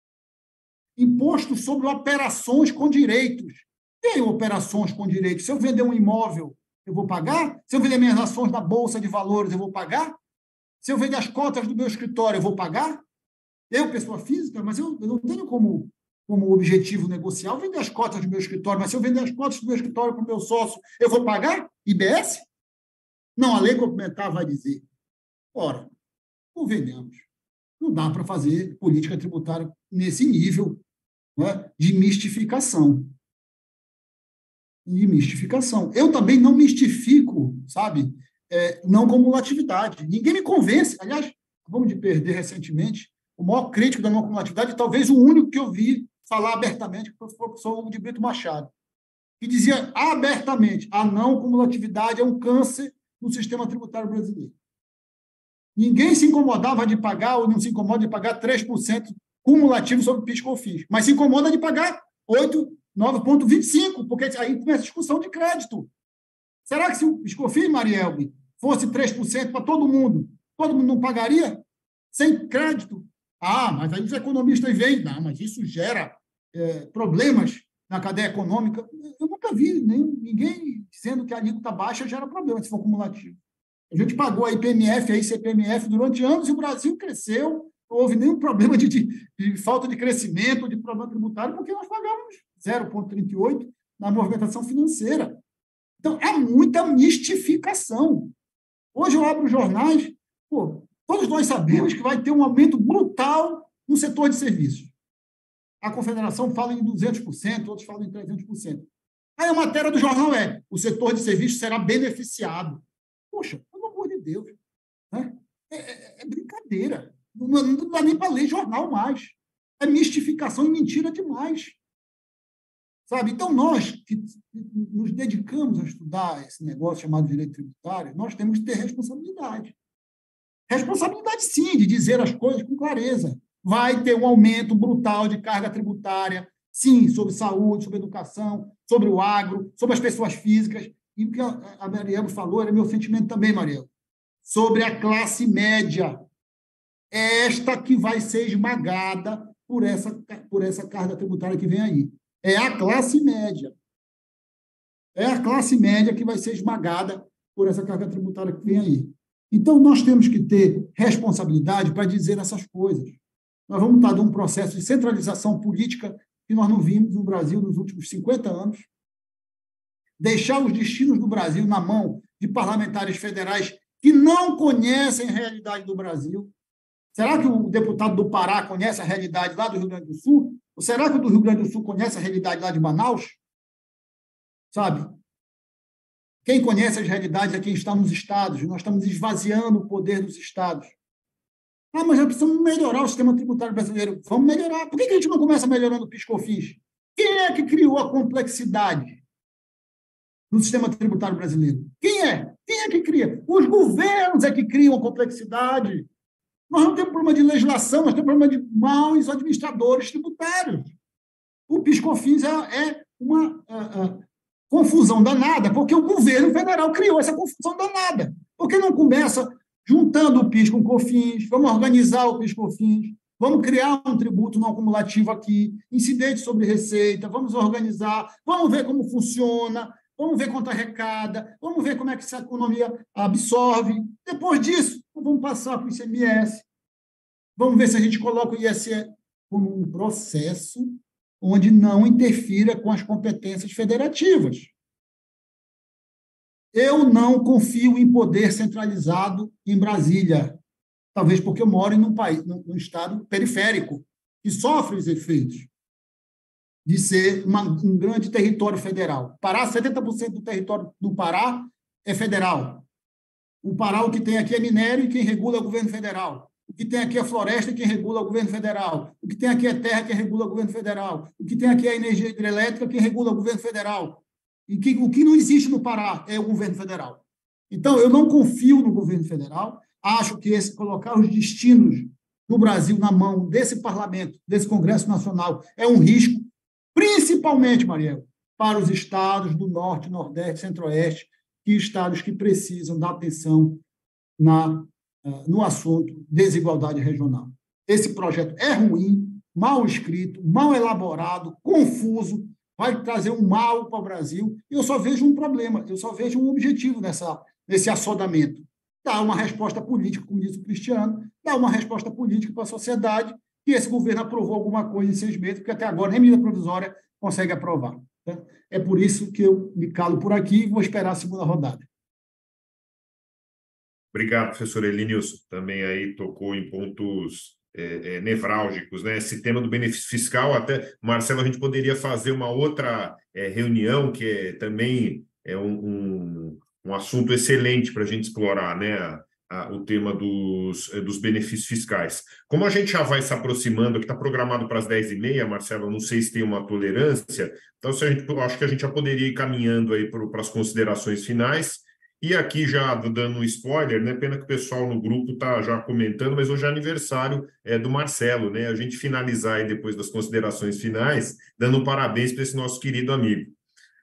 Imposto sobre operações com direitos. Tem operações com direitos. Se eu vender um imóvel, eu vou pagar? Se eu vender minhas ações na Bolsa de Valores, eu vou pagar? Se eu vender as cotas do meu escritório, eu vou pagar? Eu, pessoa física, mas eu não tenho como objetivo negociar vender as cotas do meu escritório, mas se eu vender as cotas do meu escritório para o meu sócio, eu vou pagar IBS? Não, a lei complementar vai dizer. Ora, convenhamos, não dá para fazer política tributária nesse nível, não é, de mistificação. Eu também não mistifico, sabe, não cumulatividade. Ninguém me convence. Aliás, acabamos de perder recentemente o maior crítico da não cumulatividade, talvez o único que eu vi falar abertamente, que foi o professor Hugo de Brito Machado, que dizia abertamente: a não cumulatividade é um câncer no sistema tributário brasileiro. Ninguém se incomodava de pagar, ou não se incomoda de pagar 3% cumulativo sobre o PIS/COFINS, mas se incomoda de pagar 9,25%, porque aí começa a discussão de crédito. Será que se o PIS/COFINS, Marielbe, fosse 3% para todo mundo não pagaria sem crédito? Ah, mas aí os economistas veem, não, mas isso gera problemas na cadeia econômica. Eu nunca vi ninguém dizendo que a alíquota baixa gera problema, se for cumulativo. A gente pagou a IPMF, a ICPMF durante anos e o Brasil cresceu, não houve nenhum problema de falta de crescimento, de problema tributário, porque nós pagávamos 0,38% na movimentação financeira. Então, é muita mistificação. Hoje eu abro os jornais, todos nós sabemos que vai ter um aumento brutal no setor de serviços. A Confederação fala em 200%, outros falam em 300%. Aí a matéria do jornal o setor de serviços será beneficiado. Poxa, pelo amor de Deus, né? É brincadeira. Não dá nem para ler jornal mais. É mistificação e mentira demais. Sabe? Então, nós que nos dedicamos a estudar esse negócio chamado direito tributário, nós temos que ter responsabilidade. Responsabilidade, sim, de dizer as coisas com clareza. Vai ter um aumento brutal de carga tributária, sim, sobre saúde, sobre educação, sobre o agro, sobre as pessoas físicas. E o que a Mariel falou era meu sentimento também, Mariel, sobre a classe média. é esta que vai ser esmagada por essa carga tributária que vem aí. É a classe média. É a classe média que vai ser esmagada por essa carga tributária que vem aí. Então, nós temos que ter responsabilidade para dizer essas coisas. Nós vamos estar num processo de centralização política que nós não vimos no Brasil nos últimos 50 anos. Deixar os destinos do Brasil na mão de parlamentares federais que não conhecem a realidade do Brasil. Será que o deputado do Pará conhece a realidade lá do Rio Grande do Sul? Ou será que o do Rio Grande do Sul conhece a realidade lá de Manaus? Sabe? Quem conhece as realidades é quem está nos estados. Nós estamos esvaziando o poder dos estados. Mas já precisamos melhorar o sistema tributário brasileiro. Vamos melhorar. Por que a gente não começa melhorando o PIS/COFINS? Quem é que criou a complexidade no sistema tributário brasileiro? Quem é? Quem é que cria? Os governos é que criam a complexidade. Nós não temos problema de legislação, nós temos problema de maus administradores tributários. O PIS/COFINS é uma confusão danada, porque o governo federal criou essa confusão danada. Por que não começa juntando o PIS com o COFINS? Vamos organizar o PIS/COFINS, vamos criar um tributo não acumulativo aqui, incidente sobre receita, vamos organizar, vamos ver como funciona, vamos ver quanto arrecada, vamos ver como é que essa economia absorve. Depois disso, vamos passar para o ICMS. Vamos ver se a gente coloca o ISS como um processo onde não interfira com as competências federativas. Eu não confio em poder centralizado em Brasília, talvez porque eu moro em num estado periférico, que sofre os efeitos de ser um grande território federal. Pará, 70% do território do Pará é federal. O Pará, o que tem aqui é minério e quem regula é o governo federal. O que tem aqui é floresta e quem regula é o governo federal. O que tem aqui é terra e quem regula é o governo federal. O que tem aqui é energia hidrelétrica, quem regula é o governo federal. E o que não existe no Pará é o governo federal. Então, eu não confio no governo federal. Acho que colocar os destinos do Brasil na mão desse parlamento, desse Congresso Nacional, é um risco, principalmente, Mariel, para os estados do Norte, Nordeste, Centro-Oeste, e estados que precisam dar atenção no assunto desigualdade regional. Esse projeto é ruim, mal escrito, mal elaborado, confuso, vai trazer um mal para o Brasil, e eu só vejo um problema, eu só vejo um objetivo nesse assodamento. Dar uma resposta política, como diz o Cristiano, dar uma resposta política para a sociedade, que esse governo aprovou alguma coisa em 6 meses, porque até agora nem medida provisória consegue aprovar. Tá? É por isso que eu me calo por aqui e vou esperar a segunda rodada. Obrigado, professor Elenilson. Também aí tocou em pontos nevrálgicos, né? Esse tema do benefício fiscal, até, Marcelo, a gente poderia fazer uma outra reunião, que também é um assunto excelente para a gente explorar, né? O tema dos benefícios fiscais. Como a gente já vai se aproximando, que está programado para as 10h30, Marcelo, não sei se tem uma tolerância, então eu acho que a gente já poderia ir caminhando aí para as considerações finais. E aqui já dando um spoiler, né? Pena que o pessoal no grupo está já comentando, mas hoje é aniversário do Marcelo, né? A gente finalizar aí depois das considerações finais, dando um parabéns para esse nosso querido amigo.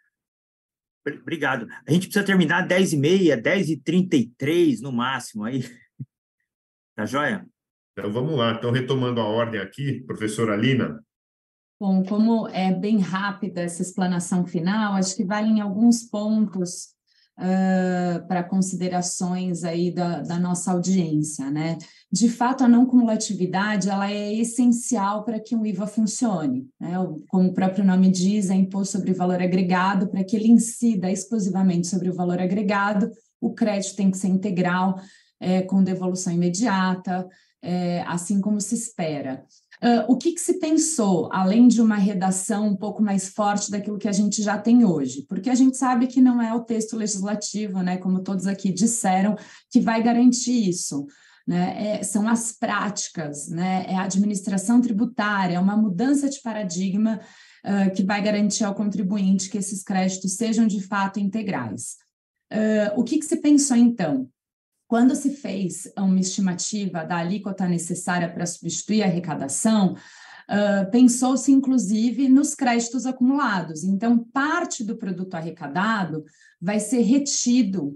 Obrigado. A gente precisa terminar 10h30, 10h33 no máximo aí. Tá joia? Então vamos lá. Então, retomando a ordem aqui, professora Lina. Bom, como é bem rápida essa explanação final, acho que valem alguns pontos para considerações aí da nossa audiência, né? De fato, a não cumulatividade ela é essencial para que o IVA funcione, né? Como o próprio nome diz, é imposto sobre valor agregado. Para que ele incida exclusivamente sobre o valor agregado, o crédito tem que ser integral, com devolução imediata, assim como se espera. O que se pensou, além de uma redação um pouco mais forte daquilo que a gente já tem hoje? Porque a gente sabe que não é o texto legislativo, né, como todos aqui disseram, que vai garantir isso, né? São as práticas, né? É a administração tributária, é uma mudança de paradigma que vai garantir ao contribuinte que esses créditos sejam de fato integrais. O que se pensou, então? Quando se fez uma estimativa da alíquota necessária para substituir a arrecadação, pensou-se, inclusive, nos créditos acumulados. Então, parte do produto arrecadado vai ser retido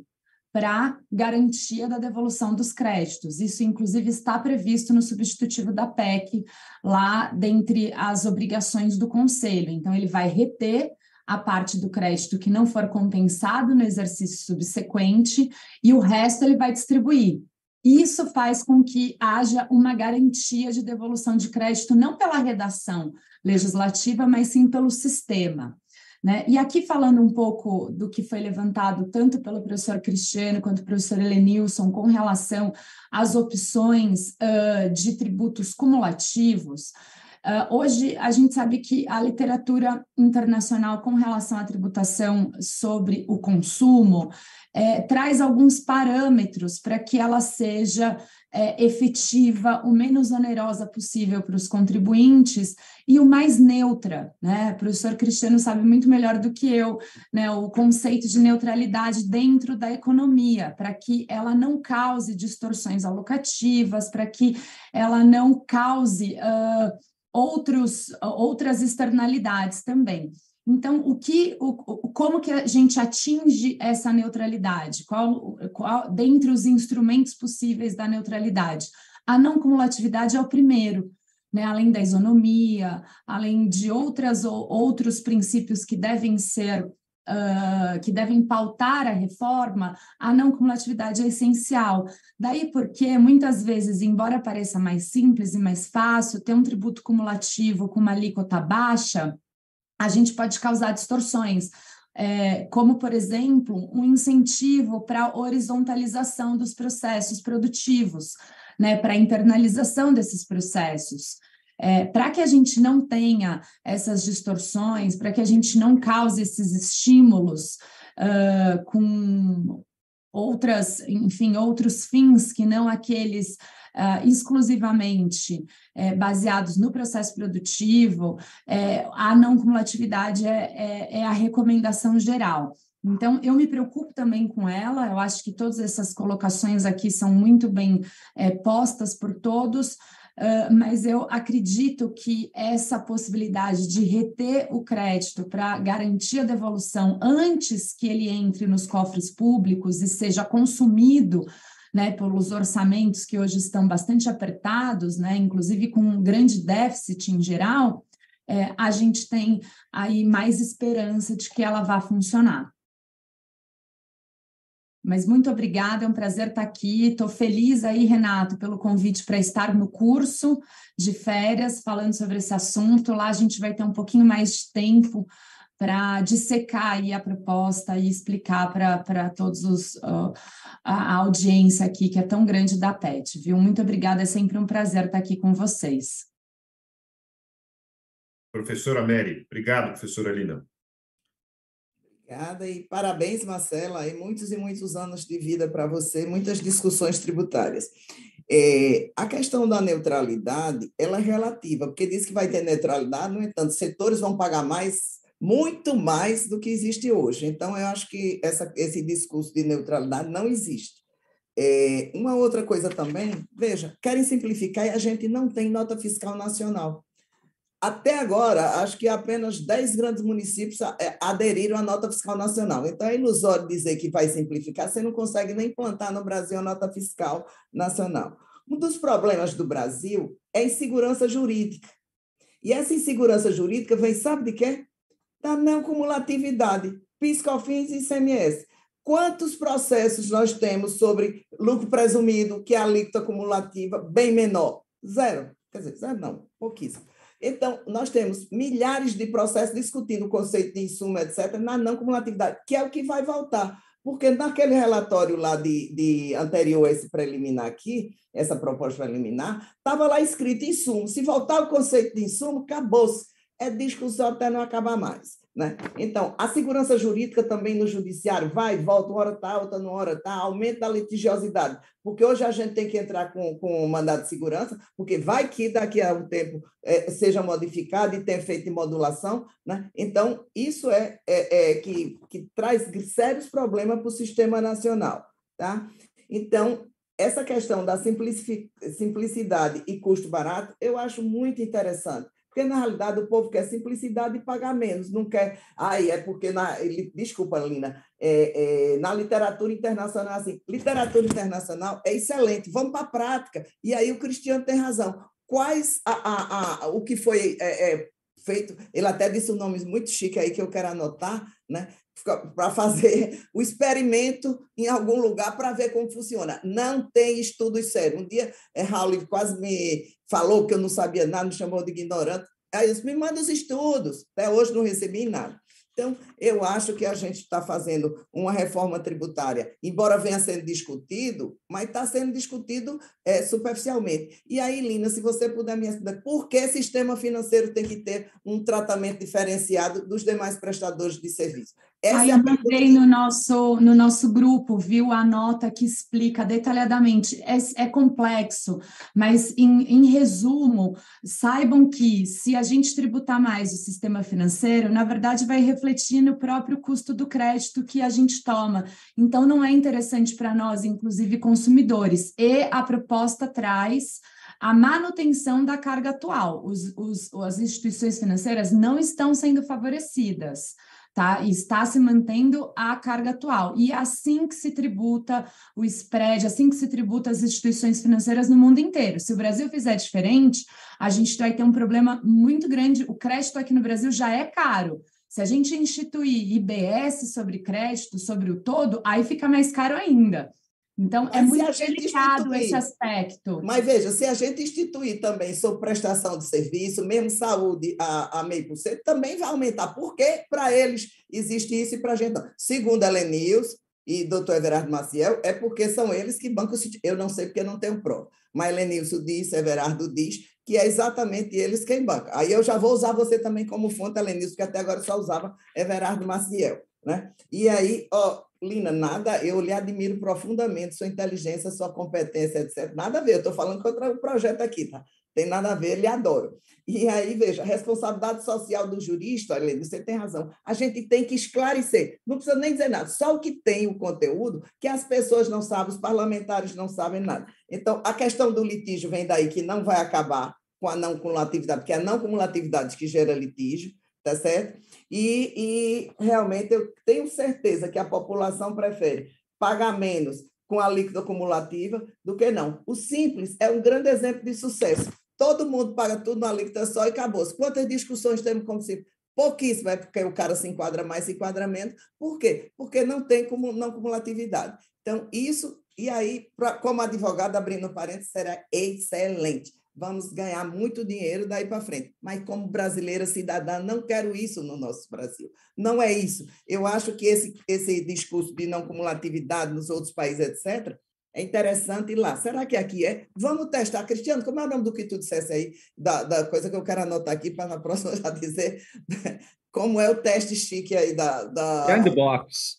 para garantia da devolução dos créditos. Isso, inclusive, está previsto no substitutivo da PEC, lá dentre as obrigações do Conselho. Então, ele vai reter a parte do crédito que não for compensado no exercício subsequente e o resto ele vai distribuir. Isso faz com que haja uma garantia de devolução de crédito, não pela redação legislativa, mas sim pelo sistema, né? E aqui falando um pouco do que foi levantado tanto pelo professor Cristiano quanto pelo professor Helenilson com relação às opções de tributos cumulativos, hoje a gente sabe que a literatura internacional com relação à tributação sobre o consumo traz alguns parâmetros para que ela seja efetiva, o menos onerosa possível para os contribuintes e o mais neutra, né? O professor Cristiano sabe muito melhor do que eu, né, o conceito de neutralidade dentro da economia, para que ela não cause distorções alocativas, para que ela não cause outras externalidades também. Então, como que a gente atinge essa neutralidade? Dentre os instrumentos possíveis da neutralidade? A não cumulatividade é o primeiro, né? Além da isonomia, além de outros princípios que devem pautar a reforma, a não cumulatividade é essencial. Daí porque, muitas vezes, embora pareça mais simples e mais fácil, ter um tributo cumulativo com uma alíquota baixa, a gente pode causar distorções, como, por exemplo, um incentivo para a horizontalização dos processos produtivos, né, para a internalização desses processos. Para que a gente não tenha essas distorções, para que a gente não cause esses estímulos com outros fins que não aqueles exclusivamente baseados no processo produtivo, a não cumulatividade é a recomendação geral. Então, eu me preocupo também com ela, eu acho que todas essas colocações aqui são muito bem postas por todos, mas eu acredito que essa possibilidade de reter o crédito para garantir a devolução antes que ele entre nos cofres públicos e seja consumido, né, pelos orçamentos que hoje estão bastante apertados, né, inclusive com um grande déficit em geral, a gente tem aí mais esperança de que ela vá funcionar. Mas muito obrigada, é um prazer estar aqui. Estou feliz aí, Renato, pelo convite para estar no curso de férias, falando sobre esse assunto. Lá a gente vai ter um pouquinho mais de tempo para dissecar aí a proposta e explicar para todos a audiência aqui, que é tão grande da PET, viu? Muito obrigada, é sempre um prazer estar aqui com vocês. Professora Mary, obrigado, professora Lina. Obrigada e parabéns, Marcela, e muitos anos de vida para você, muitas discussões tributárias. A questão da neutralidade, ela é relativa, porque diz que vai ter neutralidade, no entanto, setores vão pagar mais, muito mais do que existe hoje. Então, eu acho que esse discurso de neutralidade não existe. Uma outra coisa também, veja, querem simplificar e a gente não tem nota fiscal nacional. Até agora, acho que apenas 10 grandes municípios aderiram à nota fiscal nacional. Então, é ilusório dizer que vai simplificar, você não consegue nem implantar no Brasil a nota fiscal nacional. Um dos problemas do Brasil é a insegurança jurídica. E essa insegurança jurídica vem, sabe de quê? Da não cumulatividade, PIS, COFINS e ICMS. Quantos processos nós temos sobre lucro presumido, que é a alíquota cumulativa bem menor? Zero. Quer dizer, zero não, pouquíssimo. Então, nós temos milhares de processos discutindo o conceito de insumo, etc., na não cumulatividade, que é o que vai voltar. Porque naquele relatório lá de anterior a esse preliminar aqui, essa proposta preliminar, estava lá escrito insumo. Se voltar o conceito de insumo, acabou-se. É discussão até não acabar mais, né? Então, a segurança jurídica também no judiciário vai e volta, uma hora está, outra não hora está, aumenta a litigiosidade, porque hoje a gente tem que entrar com um mandado de segurança, porque vai que daqui a um tempo seja modificado e tenha efeito de modulação, né? Então, isso que traz sérios problemas para o sistema nacional, tá? Então, essa questão da simplicidade e custo barato, eu acho muito interessante, Porque, na realidade, o povo quer simplicidade e pagar menos, não quer... é porque... Desculpa, Lina, na literatura internacional, assim, literatura internacional é excelente, vamos para a prática. E aí o Cristiano tem razão. Quais o que foi feito? Ele até disse um nome muito chique aí que eu quero anotar, né? Para fazer o experimento em algum lugar para ver como funciona. Não tem estudos sérios. Um dia, Raul quase me falou que eu não sabia nada, me chamou de ignorante. Aí eu disse, me manda os estudos. Até hoje não recebi nada. Então, eu acho que a gente está fazendo uma reforma tributária, embora venha sendo discutido, mas está sendo discutido superficialmente. E aí, Lina, se você puder me explicar, por que o sistema financeiro tem que ter um tratamento diferenciado dos demais prestadores de serviço? Aí eu mandei no nosso grupo, viu, a nota que explica detalhadamente. É complexo, mas, em resumo, saibam que, se a gente tributar mais o sistema financeiro, na verdade, vai refletir no próprio custo do crédito que a gente toma. Então, não é interessante para nós, inclusive consumidores. E a proposta traz a manutenção da carga atual. As instituições financeiras não estão sendo favorecidas. Tá? E está se mantendo a carga atual. E assim que se tributa o spread, assim que se tributa as instituições financeiras no mundo inteiro. Se o Brasil fizer diferente, a gente vai ter um problema muito grande. O crédito aqui no Brasil já é caro. Se a gente instituir IBS sobre crédito, sobre o todo, aí fica mais caro ainda. Então, é muito delicado esse aspecto. Mas veja, se a gente instituir também sobre prestação de serviço, mesmo saúde a 0,5%, também vai aumentar. Por quê? Para eles existe isso e para a gente não. Segundo a Helenius e doutor Everardo Maciel, é porque são eles que bancam. Eu não sei porque não tenho prova, mas Helenius disse, Everardo diz, que é exatamente eles quem bancam. Aí eu já vou usar você também como fonte, Helenius, porque até agora só usava Everardo Maciel. Né? E aí, Lina, nada, eu lhe admiro profundamente, sua inteligência, sua competência, etc. Nada a ver, eu estou falando contra o projeto aqui, tá? Tem nada a ver, lhe adoro. E aí, veja, a responsabilidade social do jurista, Helena, você tem razão, a gente tem que esclarecer, não precisa nem dizer nada, só o que tem o conteúdo, que as pessoas não sabem, os parlamentares não sabem nada. Então, a questão do litígio vem daí, que não vai acabar com a não cumulatividade, porque é a não cumulatividade que gera litígio, tá certo? E realmente eu tenho certeza que a população prefere pagar menos com a alíquota cumulativa do que não. O Simples é um grande exemplo de sucesso. Todo mundo paga tudo na alíquota só e acabou. Quantas discussões temos como Simples? Pouquíssimas, é porque o cara se enquadra mais, se enquadra menos. Por quê? Porque não tem não cumulatividade. Então, isso, e aí, como advogado, abrindo parênteses, será excelente. Vamos ganhar muito dinheiro daí para frente. Mas, como brasileira cidadã, não quero isso no nosso Brasil. Não é isso. Eu acho que esse discurso de não cumulatividade nos outros países, etc., é interessante ir lá. Será que aqui é? Vamos testar. Cristiano, como é o nome do que tu dissesse aí, da coisa que eu quero anotar aqui para na próxima já dizer como é o teste chique aí da... Sandbox.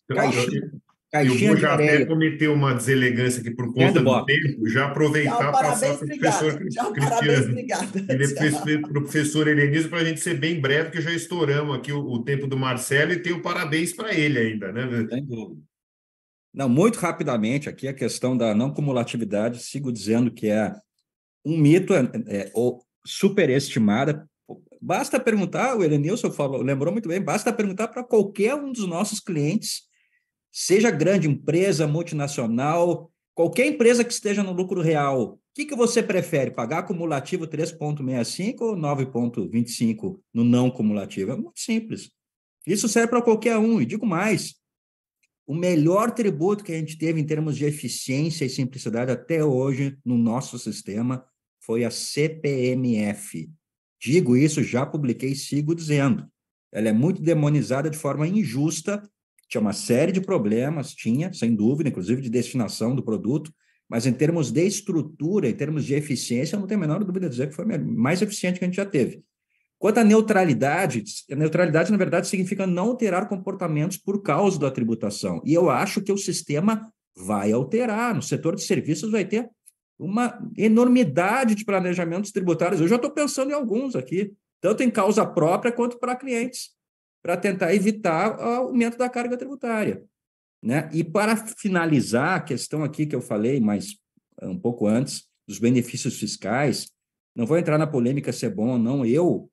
Eu vou já até cometer uma deselegância aqui por conta do tempo, já aproveitar e passar para o professor Cristiano e depois para o professor Helenius, para a gente ser bem breve, que já estouramos aqui o tempo do Marcelo e tenho parabéns para ele ainda, né? Sem dúvida. Não, muito rapidamente, aqui a questão da não cumulatividade, sigo dizendo que é um mito ou superestimada. Basta perguntar, o Helenilson lembrou muito bem, basta perguntar para qualquer um dos nossos clientes, seja grande empresa, multinacional, qualquer empresa que esteja no lucro real, o que você prefere, pagar acumulativo 3,65 ou 9,25 no não cumulativo? É muito simples. Isso serve para qualquer um, e digo mais, o melhor tributo que a gente teve em termos de eficiência e simplicidade até hoje no nosso sistema foi a CPMF. Digo isso, já publiquei, sigo dizendo. Ela é muito demonizada de forma injusta, tinha uma série de problemas, sem dúvida, inclusive de destinação do produto, mas em termos de estrutura, em termos de eficiência, eu não tenho a menor dúvida de dizer que foi mais eficiente que a gente já teve. Quanto à neutralidade, na verdade, significa não alterar comportamentos por causa da tributação. E eu acho que o sistema vai alterar. No setor de serviços vai ter uma enormidade de planejamentos tributários. Eu já estou pensando em alguns aqui, tanto em causa própria quanto para clientes, para tentar evitar o aumento da carga tributária. Né? E para finalizar, a questão aqui que eu falei, mas um pouco antes, dos benefícios fiscais, não vou entrar na polêmica se é bom ou não, eu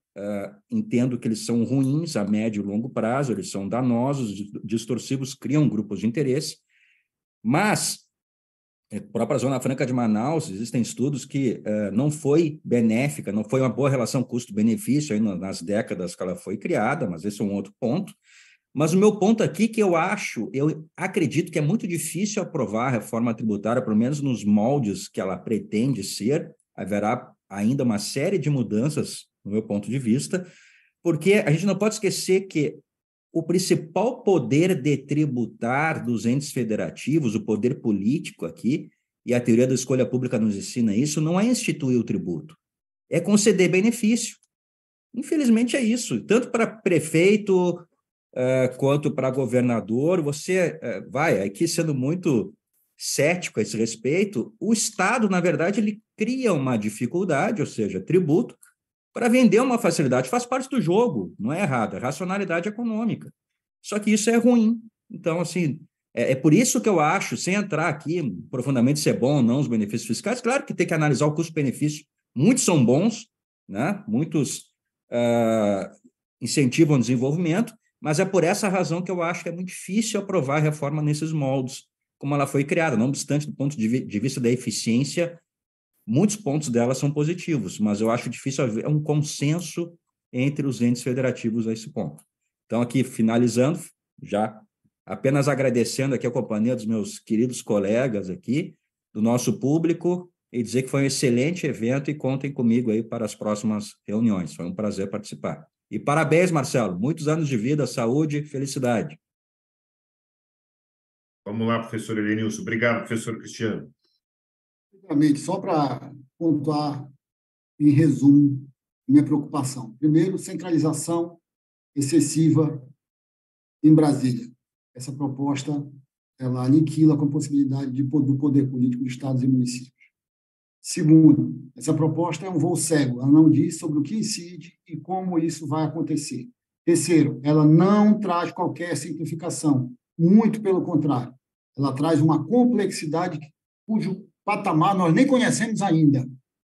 entendo que eles são ruins a médio e longo prazo, eles são danosos, distorsivos, criam grupos de interesse, mas a própria Zona Franca de Manaus, existem estudos que não foi benéfica, não foi uma boa relação custo-benefício aí nas décadas que ela foi criada, mas esse é um outro ponto. Mas o meu ponto aqui que eu acredito que é muito difícil aprovar a reforma tributária, pelo menos nos moldes que ela pretende ser, haverá ainda uma série de mudanças, no meu ponto de vista, porque a gente não pode esquecer que o principal poder de tributar dos entes federativos, o poder político aqui, e a teoria da escolha pública nos ensina isso, não é instituir o tributo, é conceder benefício. Infelizmente é isso, tanto para prefeito quanto para governador, você vai, aqui sendo muito cético a esse respeito, o Estado, na verdade, ele cria uma dificuldade, ou seja, tributo, para vender uma facilidade. Faz parte do jogo, não é errado, é racionalidade econômica. Só que isso é ruim. Então, assim, é por isso que eu acho, sem entrar aqui profundamente se é bom ou não os benefícios fiscais, claro que tem que analisar o custo-benefício. Muitos são bons, né? Muitos incentivam o desenvolvimento, mas é por essa razão que eu acho que é muito difícil aprovar a reforma nesses moldes, como ela foi criada. Não obstante, do ponto de vista da eficiência, muitos pontos dela são positivos, mas eu acho difícil haver um consenso entre os entes federativos a esse ponto. Então, aqui, finalizando, já apenas agradecendo aqui a companhia dos meus queridos colegas aqui, do nosso público, e dizer que foi um excelente evento e contem comigo aí para as próximas reuniões. Foi um prazer participar. E parabéns, Marcelo. Muitos anos de vida, saúde, felicidade. Vamos lá, professor Helenilson. Obrigado, professor Cristiano. Só para pontuar, em resumo, minha preocupação. Primeiro, centralização excessiva em Brasília. Essa proposta ela aniquila com a possibilidade do poder político de estados e municípios. Segundo, essa proposta é um voo cego. Ela não diz sobre o que incide e como isso vai acontecer. Terceiro, ela não traz qualquer simplificação. Muito pelo contrário. Ela traz uma complexidade cujo patamar nós nem conhecemos ainda.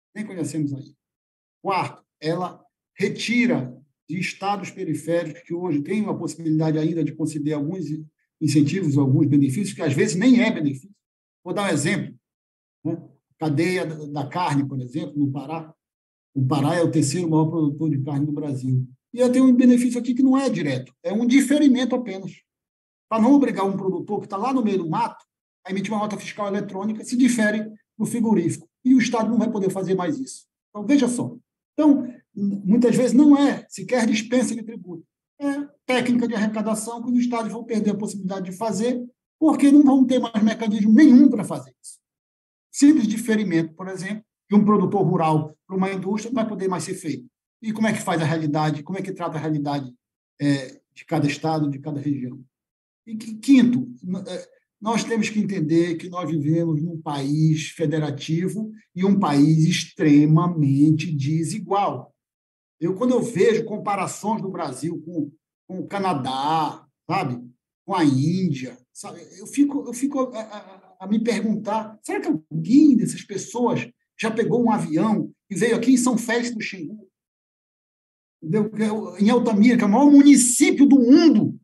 Quarto, ela retira de estados periféricos que hoje têm a possibilidade ainda de conceder alguns incentivos, alguns benefícios, que às vezes nem é benefício. Vou dar um exemplo. Né? Cadeia da carne, por exemplo, no Pará. O Pará é o terceiro maior produtor de carne do Brasil. E eu tenho um benefício aqui que não é direto, é um diferimento apenas. Para não obrigar um produtor que está lá no meio do mato a emitir uma nota fiscal eletrônica, se difere no frigorífico. E o Estado não vai poder fazer mais isso. Então, veja só. Então, muitas vezes não é sequer dispensa de tributo. É técnica de arrecadação que os Estados vão perder a possibilidade de fazer, porque não vão ter mais mecanismo nenhum para fazer isso. Simples diferimento, por exemplo, de um produtor rural para uma indústria não vai poder mais ser feito. E como é que faz a realidade, como é que trata a realidade de cada estado, de cada região? E quinto, nós temos que entender que nós vivemos num país federativo e um país extremamente desigual. Quando eu vejo comparações do Brasil com o Canadá, sabe? Com a Índia, sabe? Eu fico a me perguntar, será que alguém dessas pessoas já pegou um avião e veio aqui em São Félix do Xingu? Em Altamira, que é o maior município do mundo,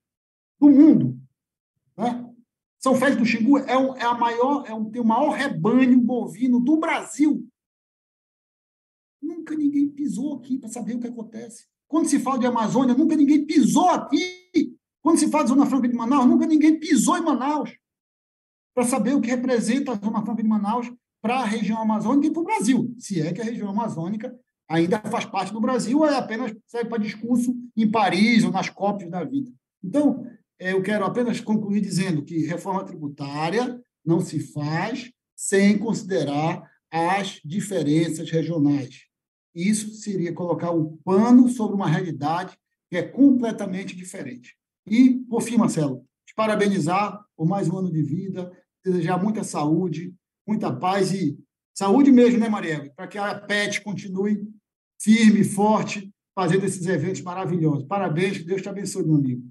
né? São Félix do Xingu tem o maior rebanho bovino do Brasil. Nunca ninguém pisou aqui para saber o que acontece. Quando se fala de Amazônia, nunca ninguém pisou aqui. Quando se fala de Zona Franca de Manaus, nunca ninguém pisou em Manaus para saber o que representa a Zona Franca de Manaus para a região amazônica e para o Brasil, se é que a região amazônica ainda faz parte do Brasil ou é apenas serve para discurso em Paris ou nas COPs da vida. Então, eu quero apenas concluir dizendo que reforma tributária não se faz sem considerar as diferenças regionais. Isso seria colocar o pano sobre uma realidade que é completamente diferente. E, por fim, Marcelo, te parabenizar por mais um ano de vida, desejar muita saúde, muita paz e saúde mesmo, né, Marielle? Para que a PET continue firme, forte, fazendo esses eventos maravilhosos. Parabéns, que Deus te abençoe, meu amigo.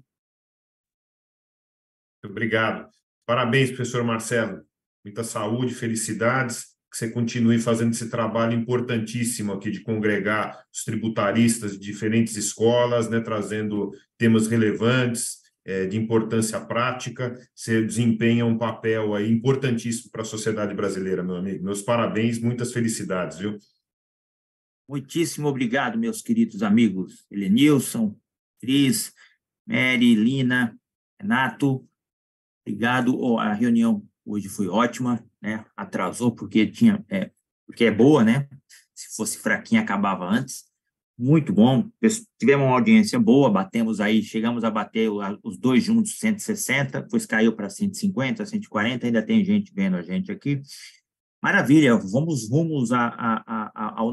Obrigado. Parabéns, professor Marcelo. Muita saúde, felicidades. que você continue fazendo esse trabalho importantíssimo aqui de congregar os tributaristas de diferentes escolas, né, trazendo temas relevantes, de importância prática. Você desempenha um papel aí importantíssimo para a sociedade brasileira, meu amigo. Meus parabéns, muitas felicidades, viu? Muitíssimo obrigado, meus queridos amigos Helenilson, Cris, Mary, Lina, Renato. Obrigado. A reunião hoje foi ótima, né? Atrasou porque porque é boa, né? Se fosse fraquinha, acabava antes. Muito bom. Tivemos uma audiência boa, chegamos a bater os dois juntos 160, depois caiu para 150, 140, ainda tem gente vendo a gente aqui. Maravilha, vamos rumos ao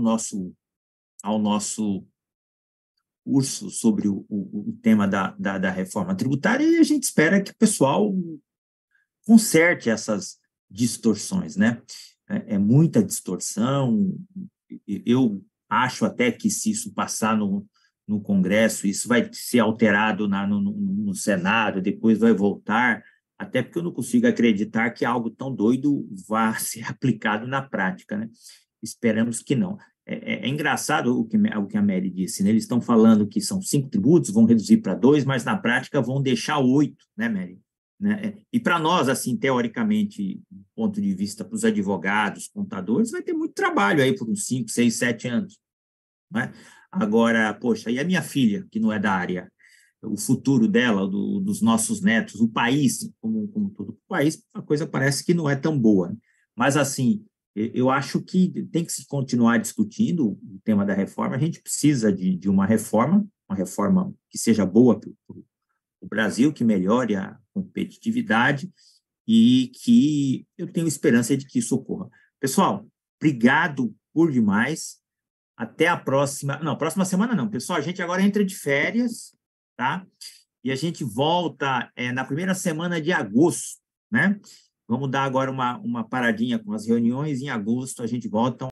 nosso curso sobre o tema da reforma tributária, e a gente espera que o pessoal conserte essas distorções, né? É muita distorção. Eu acho até que, se isso passar no Congresso, isso vai ser alterado no Senado, depois vai voltar, até porque eu não consigo acreditar que algo tão doido vá ser aplicado na prática, né? Esperamos que não. É engraçado o que a Mary disse, né? Eles estão falando que são 5 tributos, vão reduzir para 2, mas na prática vão deixar 8, né, Mary? Né? E para nós, assim, teoricamente, do ponto de vista para os advogados, contadores, vai ter muito trabalho aí por uns 5, 6, 7 anos. Né? Agora, poxa, e a minha filha, que não é da área, o futuro dela, dos nossos netos, o país, como todo o país, a coisa parece que não é tão boa. Né? Mas, assim, eu acho que tem que se continuar discutindo o tema da reforma. A gente precisa de uma reforma que seja boa para o Brasil, que melhore a competitividade e que eu tenho esperança de que isso ocorra. Pessoal, obrigado por demais. Até a próxima... Não, próxima semana não. Pessoal, a gente agora entra de férias, tá? E a gente volta na primeira semana de agosto, né? Vamos dar agora uma paradinha com as reuniões. Em agosto a gente volta